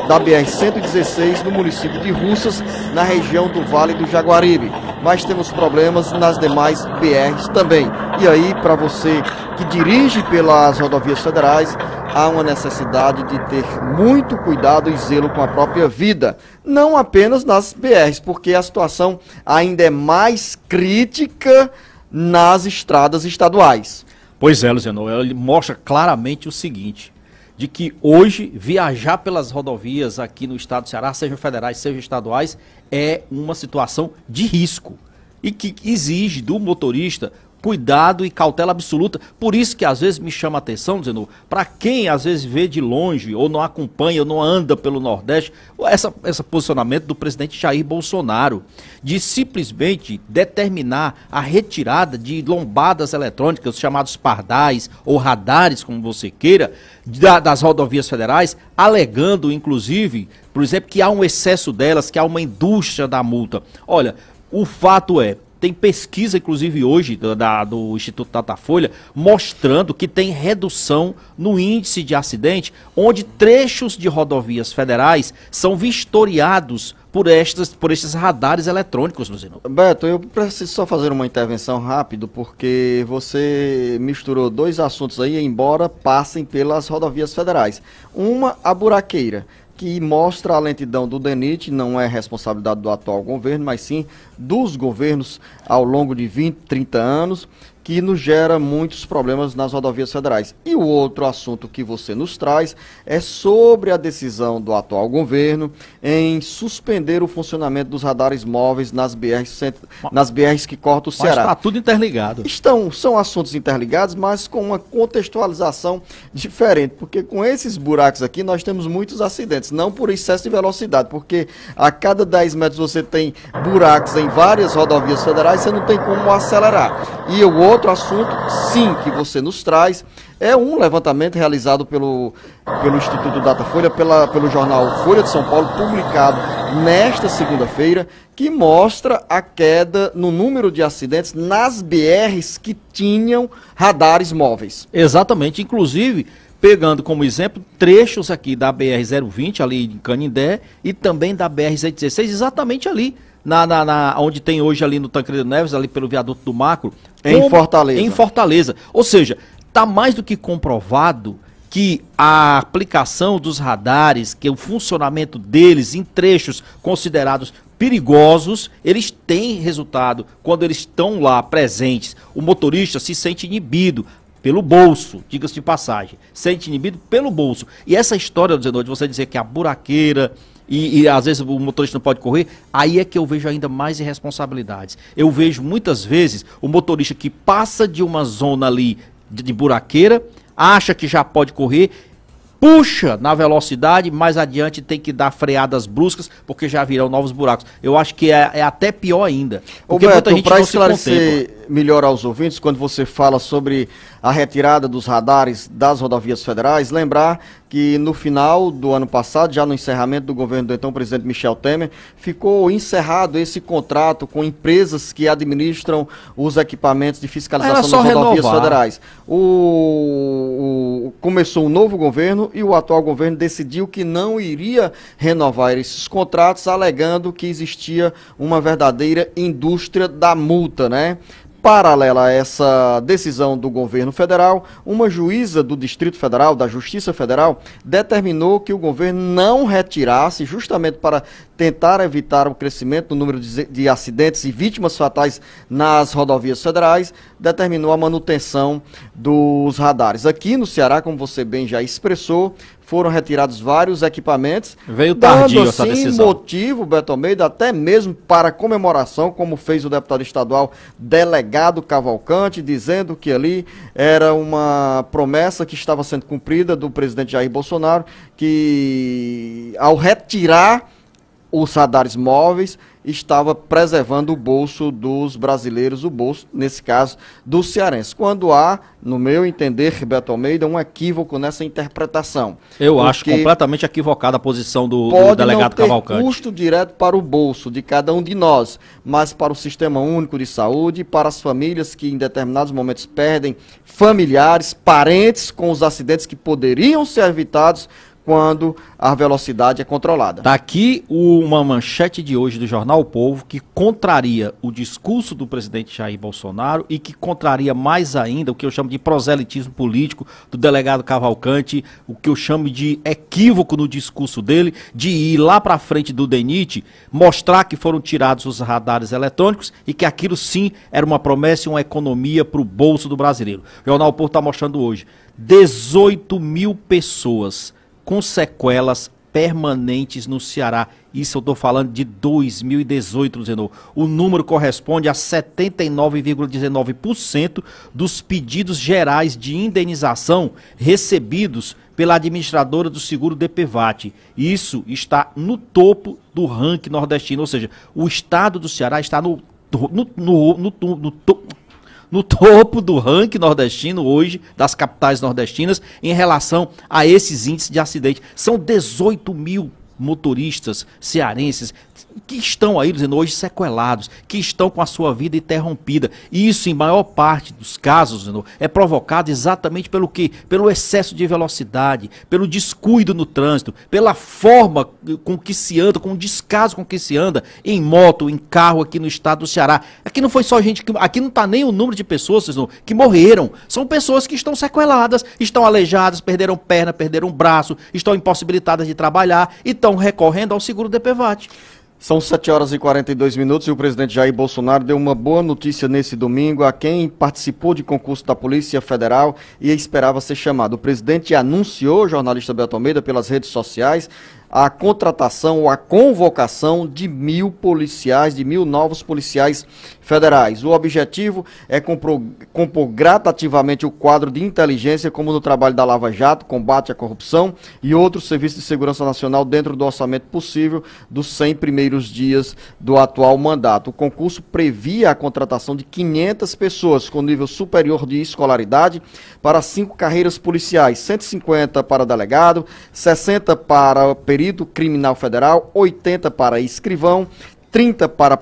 da BR-116 no município de Russas, na região do Vale do Jaguaribe. Mas temos problemas nas demais BRs também. E aí, para você que dirige pelas rodovias federais, há uma necessidade de ter muito cuidado e zelo com a própria vida. Não apenas nas BRs, porque a situação ainda é mais crítica nas estradas estaduais. Pois é, Luciano, ele mostra claramente o seguinte, de que hoje viajar pelas rodovias aqui no estado do Ceará, sejam federais, sejam estaduais, é uma situação de risco e que exige do motorista cuidado e cautela absoluta. Por isso que às vezes me chama a atenção, dizendo, para quem às vezes vê de longe ou não acompanha ou não anda pelo Nordeste, esse posicionamento do presidente Jair Bolsonaro de simplesmente determinar a retirada de lombadas eletrônicas, os chamados pardais ou radares, como você queira, das rodovias federais, alegando inclusive, por exemplo, que há um excesso delas, que há uma indústria da multa. Olha, o fato é, tem pesquisa, inclusive hoje, do Instituto Datafolha, mostrando que tem redução no índice de acidente, onde trechos de rodovias federais são vistoriados por estes radares eletrônicos, Luciano. Beto, eu preciso só fazer uma intervenção rápido, porque você misturou dois assuntos aí, embora passem pelas rodovias federais. Uma, a buraqueira, que mostra a lentidão do DENIT, não é responsabilidade do atual governo, mas sim dos governos ao longo de 20, 30 anos, que nos gera muitos problemas nas rodovias federais. E o outro assunto que você nos traz é sobre a decisão do atual governo em suspender o funcionamento dos radares móveis nas BRs que cortam o Ceará. Mas está tudo interligado. São assuntos interligados, mas com uma contextualização diferente, porque com esses buracos aqui nós temos muitos acidentes, não por excesso de velocidade, porque a cada 10 metros você tem buracos em várias rodovias federais, você não tem como acelerar. E o outro assunto, sim, que você nos traz, é um levantamento realizado pelo Instituto Datafolha, pelo jornal Folha de São Paulo, publicado nesta segunda-feira, que mostra a queda no número de acidentes nas BRs que tinham radares móveis. Exatamente, inclusive pegando como exemplo trechos aqui da BR-020, ali em Canindé, e também da BR-116, exatamente ali, onde tem hoje ali no Tancredo Neves, ali pelo viaduto do Macro. Em Fortaleza. Em Fortaleza. Ou seja, está mais do que comprovado que a aplicação dos radares, que o funcionamento deles em trechos considerados perigosos, eles têm resultado. Quando eles estão lá presentes, o motorista se sente inibido pelo bolso, diga-se de passagem, sente inibido pelo bolso. E essa história, de você dizer que a buraqueira e às vezes o motorista não pode correr, aí é que eu vejo ainda mais irresponsabilidades. Eu vejo muitas vezes o motorista que passa de uma zona ali de buraqueira, acha que já pode correr, puxa na velocidade, mais adiante tem que dar freadas bruscas, porque já virão novos buracos. Eu acho que é até pior ainda. Porque Beto, para esclarecer melhor aos ouvintes, quando você fala sobre a retirada dos radares das rodovias federais, lembrar que no final do ano passado, já no encerramento do governo do então presidente Michel Temer, ficou encerrado esse contrato com empresas que administram os equipamentos de fiscalização das rodovias federais. Começou um novo governo e o atual governo decidiu que não iria renovar esses contratos, alegando que existia uma verdadeira indústria da multa, né? Paralela a essa decisão do governo federal, uma juíza do Distrito Federal, da Justiça Federal, determinou que o governo não retirasse, justamente para tentar evitar o crescimento no número de acidentes e vítimas fatais nas rodovias federais, determinou a manutenção dos radares. Aqui no Ceará, como você bem já expressou, foram retirados vários equipamentos. Veio tardio dando, essa assim, decisão. motivo, Beto Almeida, até mesmo para comemoração, como fez o deputado estadual Delegado Cavalcante, dizendo que ali era uma promessa que estava sendo cumprida do presidente Jair Bolsonaro, que ao retirar os radares móveis, estava preservando o bolso dos brasileiros, o bolso, nesse caso, dos cearenses. Quando há, no meu entender, Beto Almeida, um equívoco nessa interpretação. Eu acho completamente equivocada a posição do delegado Cavalcante. Pode não ter custo direto para o bolso de cada um de nós, mas para o Sistema Único de Saúde, para as famílias que em determinados momentos perdem familiares, parentes com os acidentes que poderiam ser evitados quando a velocidade é controlada. Tá aqui uma manchete de hoje do Jornal O Povo que contraria o discurso do presidente Jair Bolsonaro e que contraria mais ainda o que eu chamo de proselitismo político do delegado Cavalcante, o que eu chamo de equívoco no discurso dele, de ir lá para frente do DENIT, mostrar que foram tirados os radares eletrônicos e que aquilo sim era uma promessa e uma economia para o bolso do brasileiro. O Jornal O Povo está mostrando hoje 18 mil pessoas com sequelas permanentes no Ceará. Isso eu estou falando de 2018, Luzenor. O número corresponde a 79,19% dos pedidos gerais de indenização recebidos pela administradora do seguro DPVAT. Isso está no topo do ranking nordestino, ou seja, o estado do Ceará está no topo do ranking nordestino hoje, das capitais nordestinas, em relação a esses índices de acidente. São 18 mil motoristas cearenses que estão aí, dizendo, hoje sequelados, que estão com a sua vida interrompida. E isso, em maior parte dos casos, dizendo, é provocado exatamente pelo quê? Pelo excesso de velocidade, pelo descuido no trânsito, pela forma com que se anda, com o descaso com que se anda em moto, em carro aqui no estado do Ceará. Aqui não foi só gente, aqui não está nem o número de pessoas dizendo, que morreram. São pessoas que estão sequeladas, estão aleijadas, perderam perna, perderam braço, estão impossibilitadas de trabalhar e estão recorrendo ao seguro DPVAT. São 7 horas e 42 minutos e o presidente Jair Bolsonaro deu uma boa notícia nesse domingo a quem participou de concurso da Polícia Federal e esperava ser chamado. O presidente anunciou, jornalista Beto Almeida, pelas redes sociais, a contratação ou a convocação de 1.000 policiais, de 1.000 novos policiais federais. O objetivo é compor gradativamente o quadro de inteligência, como no trabalho da Lava Jato, combate à corrupção e outros serviços de segurança nacional dentro do orçamento possível dos 100 primeiros dias do atual mandato. O concurso previa a contratação de 500 pessoas com nível superior de escolaridade para 5 carreiras policiais, 150 para delegado, 60 para perito criminal federal, 80 para escrivão, 30 para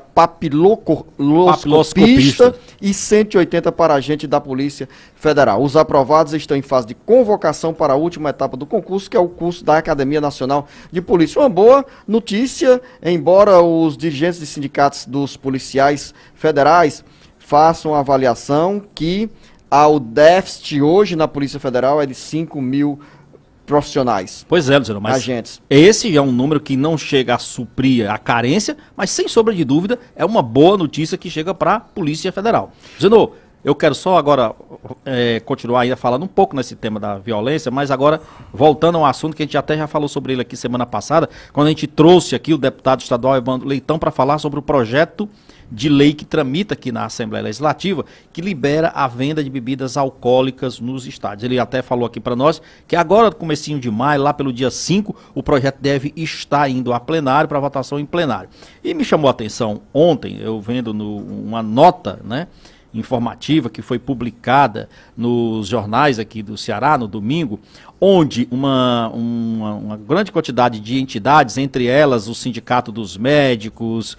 papiloscopista e 180 para agente da Polícia Federal. Os aprovados estão em fase de convocação para a última etapa do concurso, que é o curso da Academia Nacional de Polícia. Uma boa notícia, embora os dirigentes de sindicatos dos policiais federais façam a avaliação que o déficit hoje na Polícia Federal é de 5.000 profissionais. Pois é, Luciano, mas agentes. Esse é um número que não chega a suprir a carência, mas sem sombra de dúvida é uma boa notícia que chega para a Polícia Federal. Luciano, eu quero só agora continuar ainda falando um pouco nesse tema da violência, mas agora voltando a um assunto que a gente até já falou sobre ele aqui semana passada, quando a gente trouxe aqui o deputado estadual Evandro Leitão para falar sobre o projeto de lei que tramita aqui na Assembleia Legislativa, que libera a venda de bebidas alcoólicas nos estádios. Ele até falou aqui para nós que agora, no comecinho de maio, lá pelo dia 5, o projeto deve estar indo a plenário, para votação em plenário. E me chamou a atenção ontem, eu vendo uma nota, né, informativa que foi publicada nos jornais aqui do Ceará no domingo, onde uma grande quantidade de entidades, entre elas o Sindicato dos Médicos,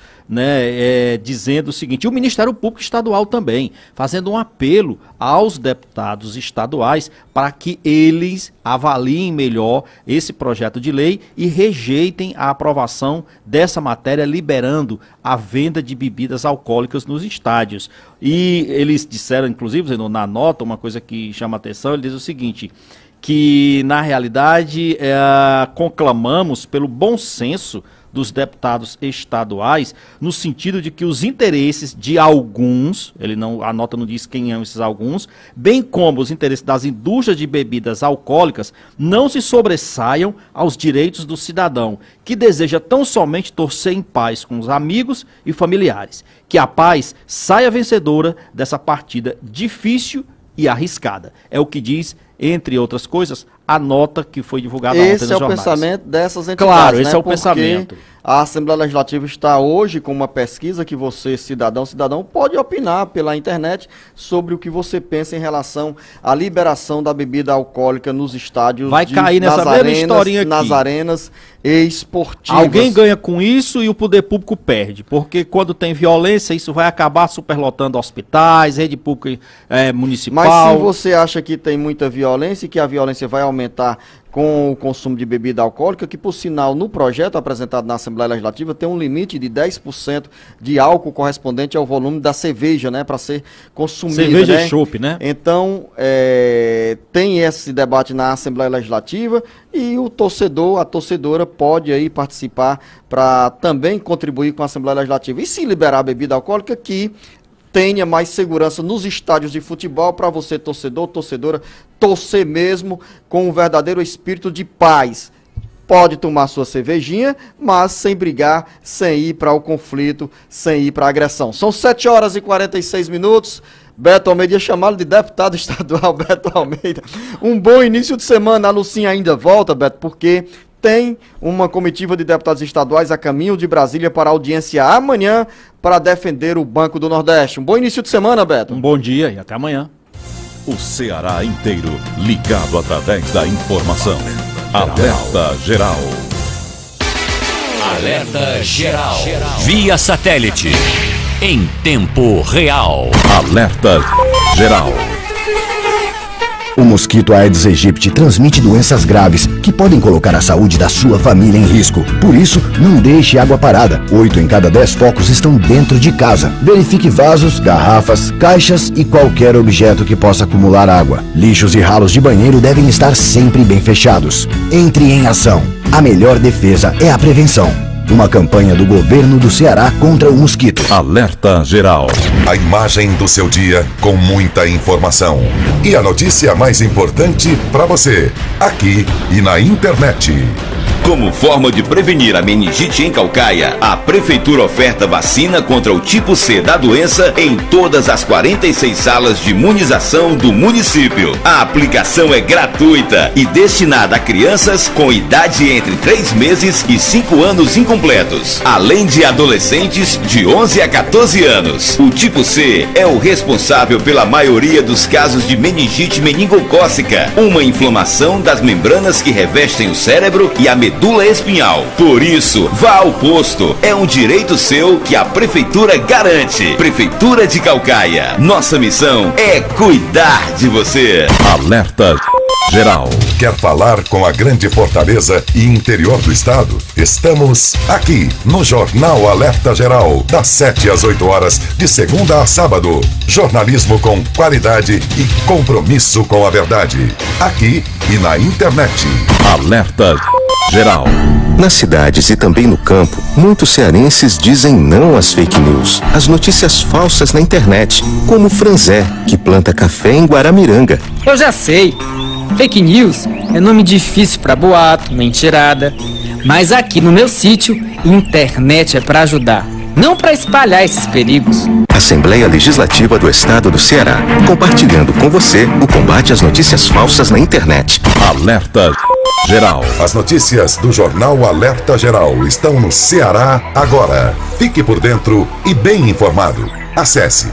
né, dizendo o seguinte, e o Ministério Público Estadual também, fazendo um apelo aos deputados estaduais para que eles avaliem melhor esse projeto de lei e rejeitem a aprovação dessa matéria, liberando a venda de bebidas alcoólicas nos estádios. E eles disseram, inclusive, na nota, uma coisa que chama atenção, ele diz o seguinte, que na realidade conclamamos pelo bom senso dos deputados estaduais, no sentido de que os interesses de alguns, a nota não diz quem são esses alguns, bem como os interesses das indústrias de bebidas alcoólicas, não se sobressaiam aos direitos do cidadão, que deseja tão somente torcer em paz com os amigos e familiares. Que a paz saia vencedora dessa partida difícil e arriscada. É o que diz, entre outras coisas, a nota que foi divulgada ontem nos jornais. Esse é o pensamento dessas entidades. Claro, esse é o pensamento. A Assembleia Legislativa está hoje com uma pesquisa que você, cidadão, pode opinar pela internet sobre o que você pensa em relação à liberação da bebida alcoólica nos estádios. Vai cair nessa mesma historinha aqui. Nas arenas esportivas. Alguém ganha com isso e o poder público perde, porque quando tem violência, isso vai acabar superlotando hospitais, rede pública municipal. Mas se você acha que tem muita violência e que a violência vai aumentar com o consumo de bebida alcoólica, que por sinal no projeto apresentado na Assembleia Legislativa tem um limite de 10% de álcool correspondente ao volume da cerveja, né, para ser consumida. Cerveja, né? E chopp, né? Então, tem esse debate na Assembleia Legislativa e o torcedor, a torcedora pode aí participar para também contribuir com a Assembleia Legislativa. E se liberar a bebida alcoólica, que tenha mais segurança nos estádios de futebol para você, torcedor, torcedora, torcer mesmo com um verdadeiro espírito de paz. Pode tomar sua cervejinha, mas sem brigar, sem ir para o conflito, sem ir para a agressão. São 7h46. Beto Almeida, chamado de deputado estadual, Beto Almeida. Um bom início de semana. A Lucinha ainda volta, Beto, porque tem uma comitiva de deputados estaduais a caminho de Brasília para audiência amanhã para defender o Banco do Nordeste. Um bom início de semana, Beto. Um bom dia e até amanhã. O Ceará inteiro ligado através da informação. Alerta Geral. Alerta Geral. Via satélite. Em tempo real. Alerta Geral. O mosquito Aedes aegypti transmite doenças graves que podem colocar a saúde da sua família em risco. Por isso, não deixe água parada. 8 em cada 10 focos estão dentro de casa. Verifique vasos, garrafas, caixas e qualquer objeto que possa acumular água. Lixos e ralos de banheiro devem estar sempre bem fechados. Entre em ação. A melhor defesa é a prevenção. Uma campanha do governo do Ceará contra o mosquito. Alerta Geral. A imagem do seu dia com muita informação. E a notícia mais importante para você, aqui e na internet. Como forma de prevenir a meningite em Caucaia, a Prefeitura oferta vacina contra o tipo C da doença em todas as 46 salas de imunização do município. A aplicação é gratuita e destinada a crianças com idade entre 3 meses e 5 anos incompletos, além de adolescentes de 11 a 14 anos. O tipo C é o responsável pela maioria dos casos de meningite meningocócica, uma inflamação das membranas que revestem o cérebro e a medula espinhal. Por isso, vá ao posto. É um direito seu que a Prefeitura garante. Prefeitura de Caucaia. Nossa missão é cuidar de você. Alerta Geral. Quer falar com a grande Fortaleza e interior do estado? Estamos aqui no Jornal Alerta Geral, das 7 às 8 horas, de segunda a sábado. Jornalismo com qualidade e compromisso com a verdade. Aqui e na internet. Alerta Geral. Nas cidades e também no campo, muitos cearenses dizem não às fake news, às notícias falsas na internet, como Franzé, que planta café em Guaramiranga. Eu já sei. Fake news é nome difícil para boato, mentirada. Mas aqui no meu sítio, internet é para ajudar, não para espalhar esses perigos. Assembleia Legislativa do Estado do Ceará, compartilhando com você o combate às notícias falsas na internet. Alerta Geral. As notícias do Jornal Alerta Geral estão no Ceará agora. Fique por dentro e bem informado. Acesse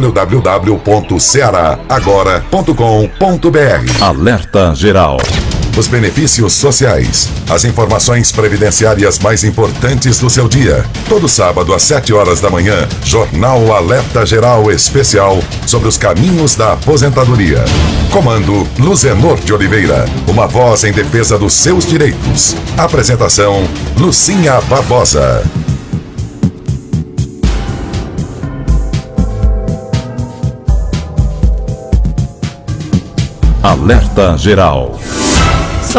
www.cearagora.com.br. Alerta Geral. Os benefícios sociais, as informações previdenciárias mais importantes do seu dia. Todo sábado às 7 horas da manhã, Jornal Alerta Geral Especial sobre os caminhos da aposentadoria. Comando Luzenor de Oliveira, uma voz em defesa dos seus direitos. Apresentação Lucinha Barbosa. Alerta Geral. São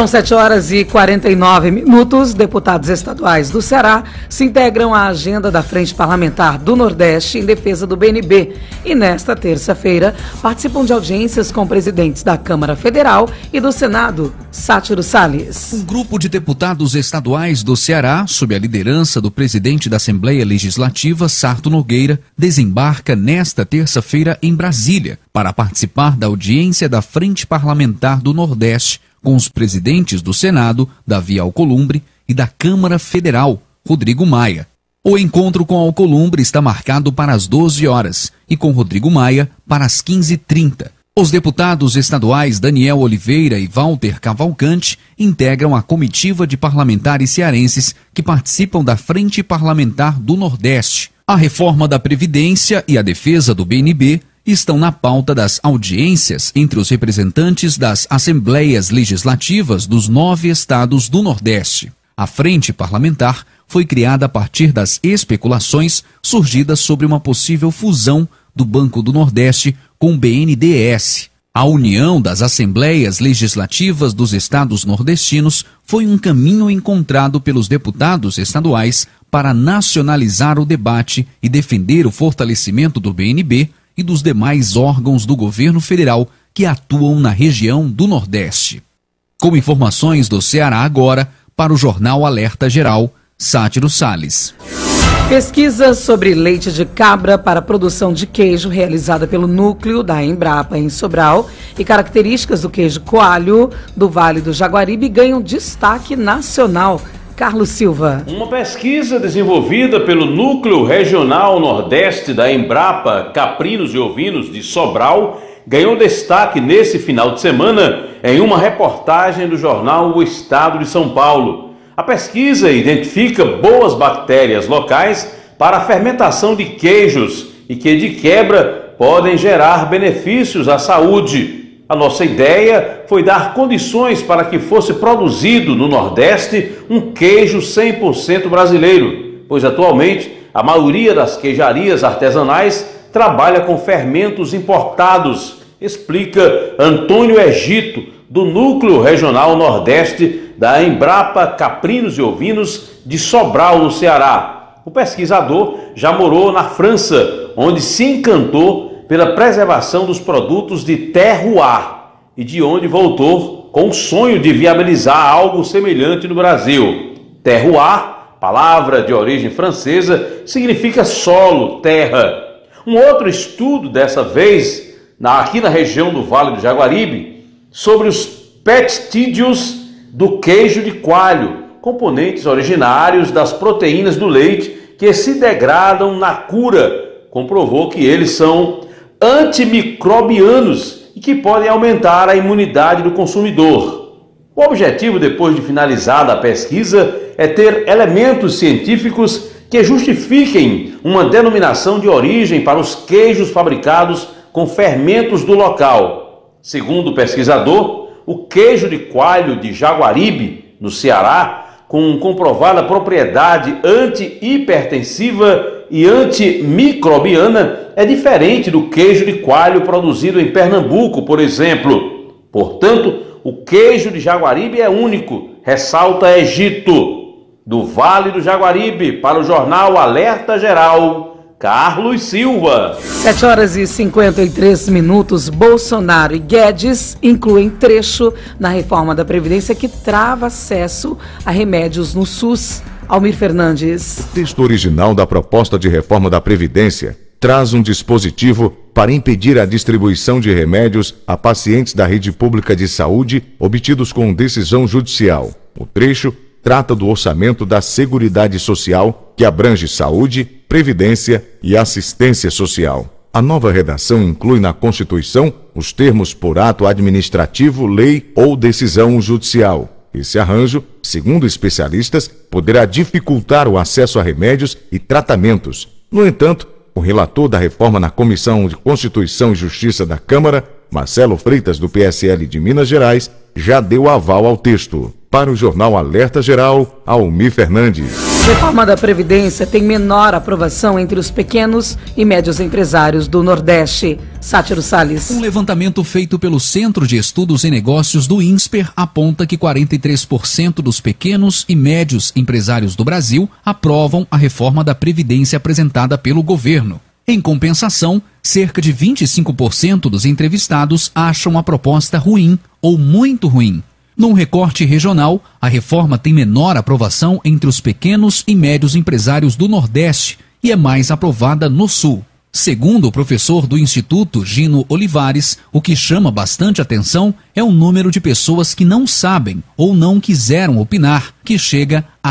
7h49. Deputados estaduais do Ceará se integram à agenda da Frente Parlamentar do Nordeste em defesa do BNB e, nesta terça-feira, participam de audiências com presidentes da Câmara Federal e do Senado, Sátiro Salles. Um grupo de deputados estaduais do Ceará, sob a liderança do presidente da Assembleia Legislativa, Sarto Nogueira, desembarca nesta terça-feira em Brasília para participar da audiência da Frente Parlamentar do Nordeste com os presidentes do Senado, Davi Alcolumbre, e da Câmara Federal, Rodrigo Maia. O encontro com Alcolumbre está marcado para as 12 horas e com Rodrigo Maia para as 15h30. Os deputados estaduais Daniel Oliveira e Walter Cavalcante integram a comitiva de parlamentares cearenses que participam da Frente Parlamentar do Nordeste. A reforma da Previdência e a defesa do BNB estão na pauta das audiências entre os representantes das Assembleias Legislativas dos 9 estados do Nordeste. A Frente Parlamentar foi criada a partir das especulações surgidas sobre uma possível fusão do Banco do Nordeste com o BNDES. A união das Assembleias Legislativas dos estados nordestinos foi um caminho encontrado pelos deputados estaduais para nacionalizar o debate e defender o fortalecimento do BNB e dos demais órgãos do governo federal que atuam na região do Nordeste. Com informações do Ceará agora, para o Jornal Alerta Geral, Sátiro Salles. Pesquisa sobre leite de cabra para produção de queijo realizada pelo núcleo da Embrapa em Sobral e características do queijo coalho do Vale do Jaguaribe ganham destaque nacional. Carlos Silva. Uma pesquisa desenvolvida pelo Núcleo Regional Nordeste da Embrapa Caprinos e Ovinos de Sobral ganhou destaque nesse final de semana em uma reportagem do jornal O Estado de São Paulo. A pesquisa identifica boas bactérias locais para a fermentação de queijos e que, de quebra, podem gerar benefícios à saúde. A nossa ideia foi dar condições para que fosse produzido no Nordeste um queijo 100% brasileiro, pois atualmente a maioria das queijarias artesanais trabalha com fermentos importados, explica Antônio Egito, do Núcleo Regional Nordeste da Embrapa Caprinos e Ovinos de Sobral, no Ceará. O pesquisador já morou na França, onde se encantou pela preservação dos produtos de terroir e de onde voltou com o sonho de viabilizar algo semelhante no Brasil. Terroir, palavra de origem francesa, significa solo, terra. Um outro estudo, dessa vez aqui na região do Vale do Jaguaribe, sobre os peptídeos do queijo de coalho, componentes originários das proteínas do leite que se degradam na cura, comprovou que eles são antimicrobianos e que podem aumentar a imunidade do consumidor. O objetivo, depois de finalizada a pesquisa, é ter elementos científicos que justifiquem uma denominação de origem para os queijos fabricados com fermentos do local. Segundo o pesquisador, o queijo de coalho de Jaguaribe, no Ceará, com comprovada propriedade anti-hipertensiva e antimicrobiana, é diferente do queijo de coalho produzido em Pernambuco, por exemplo. Portanto, o queijo de Jaguaribe é único, ressalta Egito. Do Vale do Jaguaribe, para o jornal Alerta Geral, Carlos Silva. 7h53. Bolsonaro e Guedes incluem trecho na reforma da Previdência que trava acesso a remédios no SUS. Almir Fernandes. O texto original da proposta de reforma da Previdência traz um dispositivo para impedir a distribuição de remédios a pacientes da rede pública de saúde obtidos com decisão judicial. O trecho trata do orçamento da Seguridade Social, que abrange saúde, previdência e assistência social. A nova redação inclui na Constituição os termos por ato administrativo, lei ou decisão judicial. Esse arranjo, segundo especialistas, poderá dificultar o acesso a remédios e tratamentos. No entanto, o relator da reforma na Comissão de Constituição e Justiça da Câmara, Marcelo Freitas, do PSL de Minas Gerais, já deu aval ao texto. Para o jornal Alerta Geral, Almir Fernandes. Reforma da Previdência tem menor aprovação entre os pequenos e médios empresários do Nordeste. Sátiro Salles. Um levantamento feito pelo Centro de Estudos e Negócios do INSPER aponta que 43% dos pequenos e médios empresários do Brasil aprovam a reforma da Previdência apresentada pelo governo. Em compensação, cerca de 25% dos entrevistados acham a proposta ruim ou muito ruim. Num recorte regional, a reforma tem menor aprovação entre os pequenos e médios empresários do Nordeste e é mais aprovada no Sul. Segundo o professor do Instituto, Gino Olivares, o que chama bastante atenção é o número de pessoas que não sabem ou não quiseram opinar, que chega a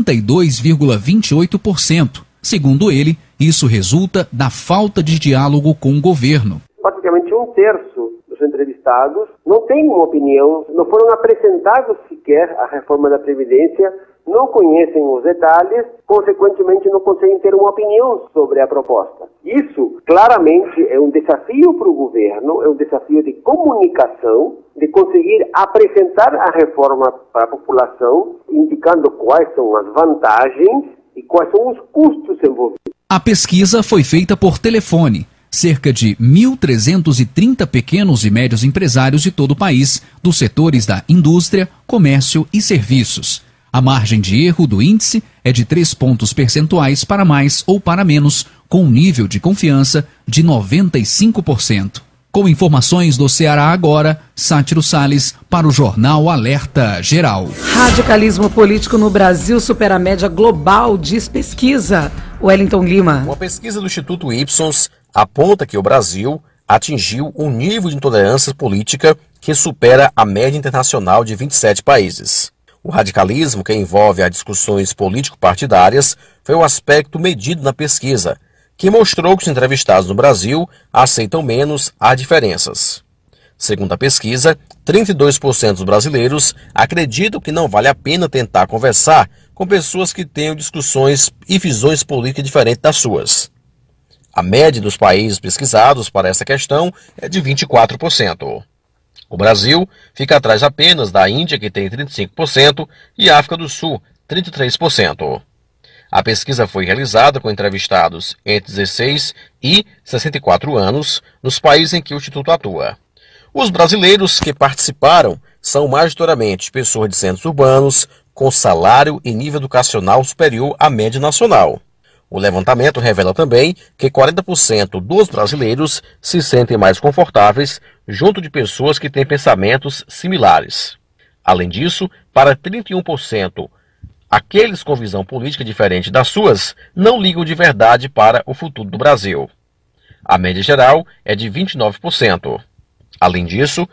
32,28%. Segundo ele, isso resulta da falta de diálogo com o governo. Praticamente um terço dos entrevistados não tem uma opinião, não foram apresentados sequer a reforma da Previdência não conhecem os detalhes, consequentemente não conseguem ter uma opinião sobre a proposta. Isso, claramente, é um desafio para o governo, é um desafio de comunicação, de conseguir apresentar a reforma para a população, indicando quais são as vantagens e quais são os custos envolvidos. A pesquisa foi feita por telefone. Cerca de 1.330 pequenos e médios empresários de todo o país, dos setores da indústria, comércio e serviços. A margem de erro do índice é de 3 pontos percentuais para mais ou para menos, com um nível de confiança de 95%. Com informações do Ceará Agora, Sátiro Salles para o Jornal Alerta Geral. Radicalismo político no Brasil supera a média global, diz pesquisa. Wellington Lima. Uma pesquisa do Instituto Ipsos aponta que o Brasil atingiu um nível de intolerância política que supera a média internacional de 27 países. O radicalismo, que envolve as discussões político-partidárias, foi o aspecto medido na pesquisa, que mostrou que os entrevistados no Brasil aceitam menos as diferenças. Segundo a pesquisa, 32% dos brasileiros acreditam que não vale a pena tentar conversar com pessoas que tenham discussões e visões políticas diferentes das suas. A média dos países pesquisados para essa questão é de 24%. O Brasil fica atrás apenas da Índia, que tem 35%, e África do Sul, 33%. A pesquisa foi realizada com entrevistados entre 16 e 64 anos nos países em que o Instituto atua. Os brasileiros que participaram são majoritariamente pessoas de centros urbanos, com salário e nível educacional superior à média nacional. O levantamento revela também que 40% dos brasileiros se sentem mais confortáveis junto de pessoas que têm pensamentos similares. Além disso, para 31%, aqueles com visão política diferente das suas não ligam de verdade para o futuro do Brasil. A média geral é de 29%. Além disso,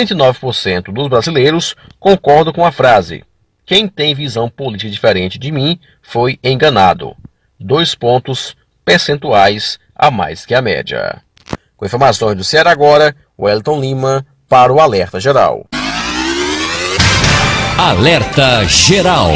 39% dos brasileiros concordam com a frase: "Quem tem visão política diferente de mim foi enganado", 2 pontos percentuais a mais que a média. Com informações do Ceará Agora, Wellington Lima para o Alerta Geral. Alerta Geral.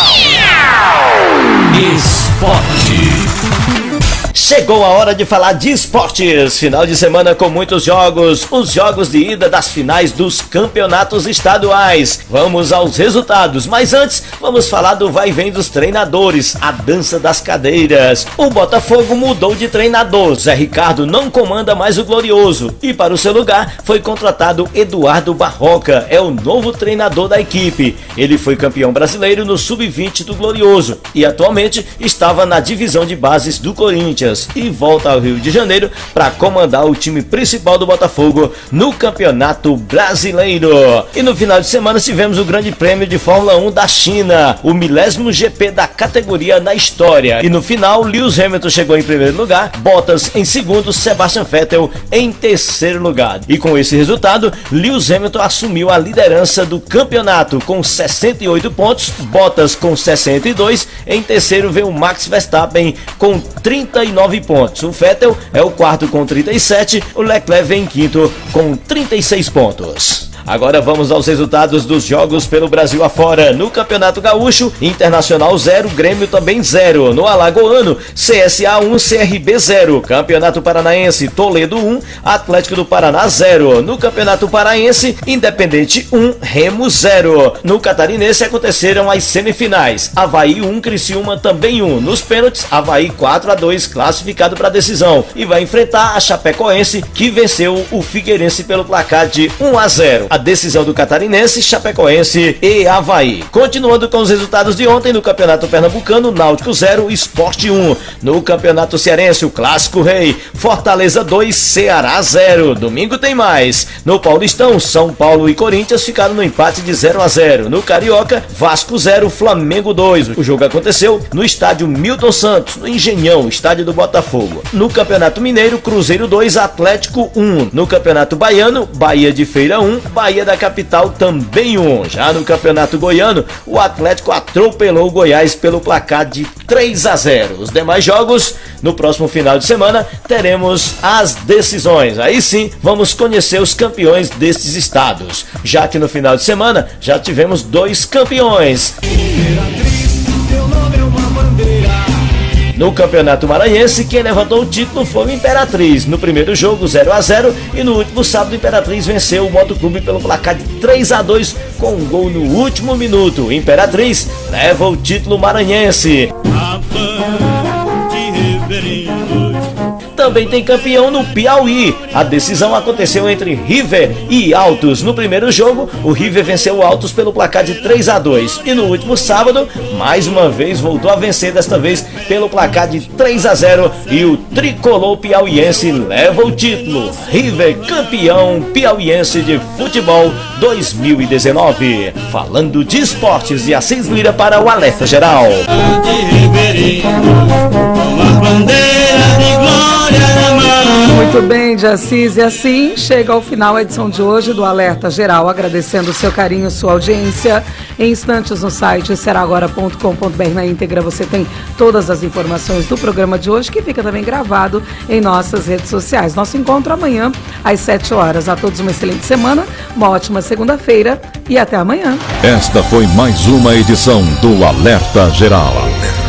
Esporte. Chegou a hora de falar de esportes. Final de semana com muitos jogos. Os jogos de ida das finais dos campeonatos estaduais. Vamos aos resultados. Mas antes, vamos falar do vai e vem dos treinadores. A dança das cadeiras. O Botafogo mudou de treinador. Zé Ricardo não comanda mais o Glorioso. E para o seu lugar, foi contratado Eduardo Barroca. É o novo treinador da equipe. Ele foi campeão brasileiro no Sub-20 do Glorioso. E atualmente estava na divisão de bases do Corinthians. E volta ao Rio de Janeiro para comandar o time principal do Botafogo no Campeonato Brasileiro. E no final de semana tivemos o Grande Prêmio de Fórmula 1 da China, o 10º GP da categoria na história. E no final, Lewis Hamilton chegou em primeiro lugar, Bottas em segundo, Sebastian Vettel em terceiro lugar. E com esse resultado, Lewis Hamilton assumiu a liderança do campeonato com 68 pontos, Bottas com 62, em terceiro veio Max Verstappen com 39 pontos. O Vettel é o quarto com 37, o Leclerc vem em quinto com 36 pontos. Agora vamos aos resultados dos jogos pelo Brasil afora. No Campeonato Gaúcho, Internacional 0, Grêmio também 0. No Alagoano, CSA 1, CRB 0. Campeonato Paranaense, Toledo 1, Atlético do Paraná 0. No Campeonato Paraense, Independente 1, Remo 0. No Catarinense aconteceram as semifinais. Avaí 1, Criciúma também 1. Nos pênaltis, Avaí 4-2, classificado para a decisão. E vai enfrentar a Chapecoense, que venceu o Figueirense pelo placar de 1-0. A decisão do Catarinense, Chapecoense e Avaí. Continuando com os resultados de ontem no Campeonato Pernambucano, Náutico 0, Sport 1. No Campeonato Cearense, o Clássico Rei, Fortaleza 2, Ceará 0. Domingo tem mais. No Paulistão, São Paulo e Corinthians ficaram no empate de 0-0. No Carioca, Vasco 0, Flamengo 2. O jogo aconteceu no estádio Milton Santos, no Engenhão, estádio do Botafogo. No Campeonato Mineiro, Cruzeiro 2, Atlético 1. No Campeonato Baiano, Bahia de Feira 1, Bahia da Capital também 1. Já no Campeonato Goiano, o Atlético atropelou o Goiás pelo placar de 3-0. Os demais jogos, no próximo final de semana, teremos as decisões. Aí sim, vamos conhecer os campeões destes estados. Já que no final de semana, já tivemos 2 campeões. No Campeonato Maranhense, quem levantou o título foi o Imperatriz. No primeiro jogo, 0-0, e no último sábado, o Imperatriz venceu o Motoclube pelo placar de 3-2 com um gol no último minuto. Imperatriz leva o título maranhense. Também tem campeão no Piauí. A decisão aconteceu entre River e Altos. No primeiro jogo, o River venceu o Altos pelo placar de 3-2. E no último sábado, mais uma vez voltou a vencer, desta vez pelo placar de 3-0. E o tricolor piauiense leva o título. River campeão piauiense de futebol 2019. Falando de esportes, de Assis Lira para o Alerta Geral. Muito bem, de Assis, e assim chega ao final a edição de hoje do Alerta Geral, agradecendo o seu carinho, sua audiência. Em instantes no site seragora.com.br, na íntegra você tem todas as informações do programa de hoje, que fica também gravado em nossas redes sociais. Nosso encontro amanhã às 7 horas. A todos uma excelente semana, uma ótima segunda-feira e até amanhã. Esta foi mais uma edição do Alerta Geral.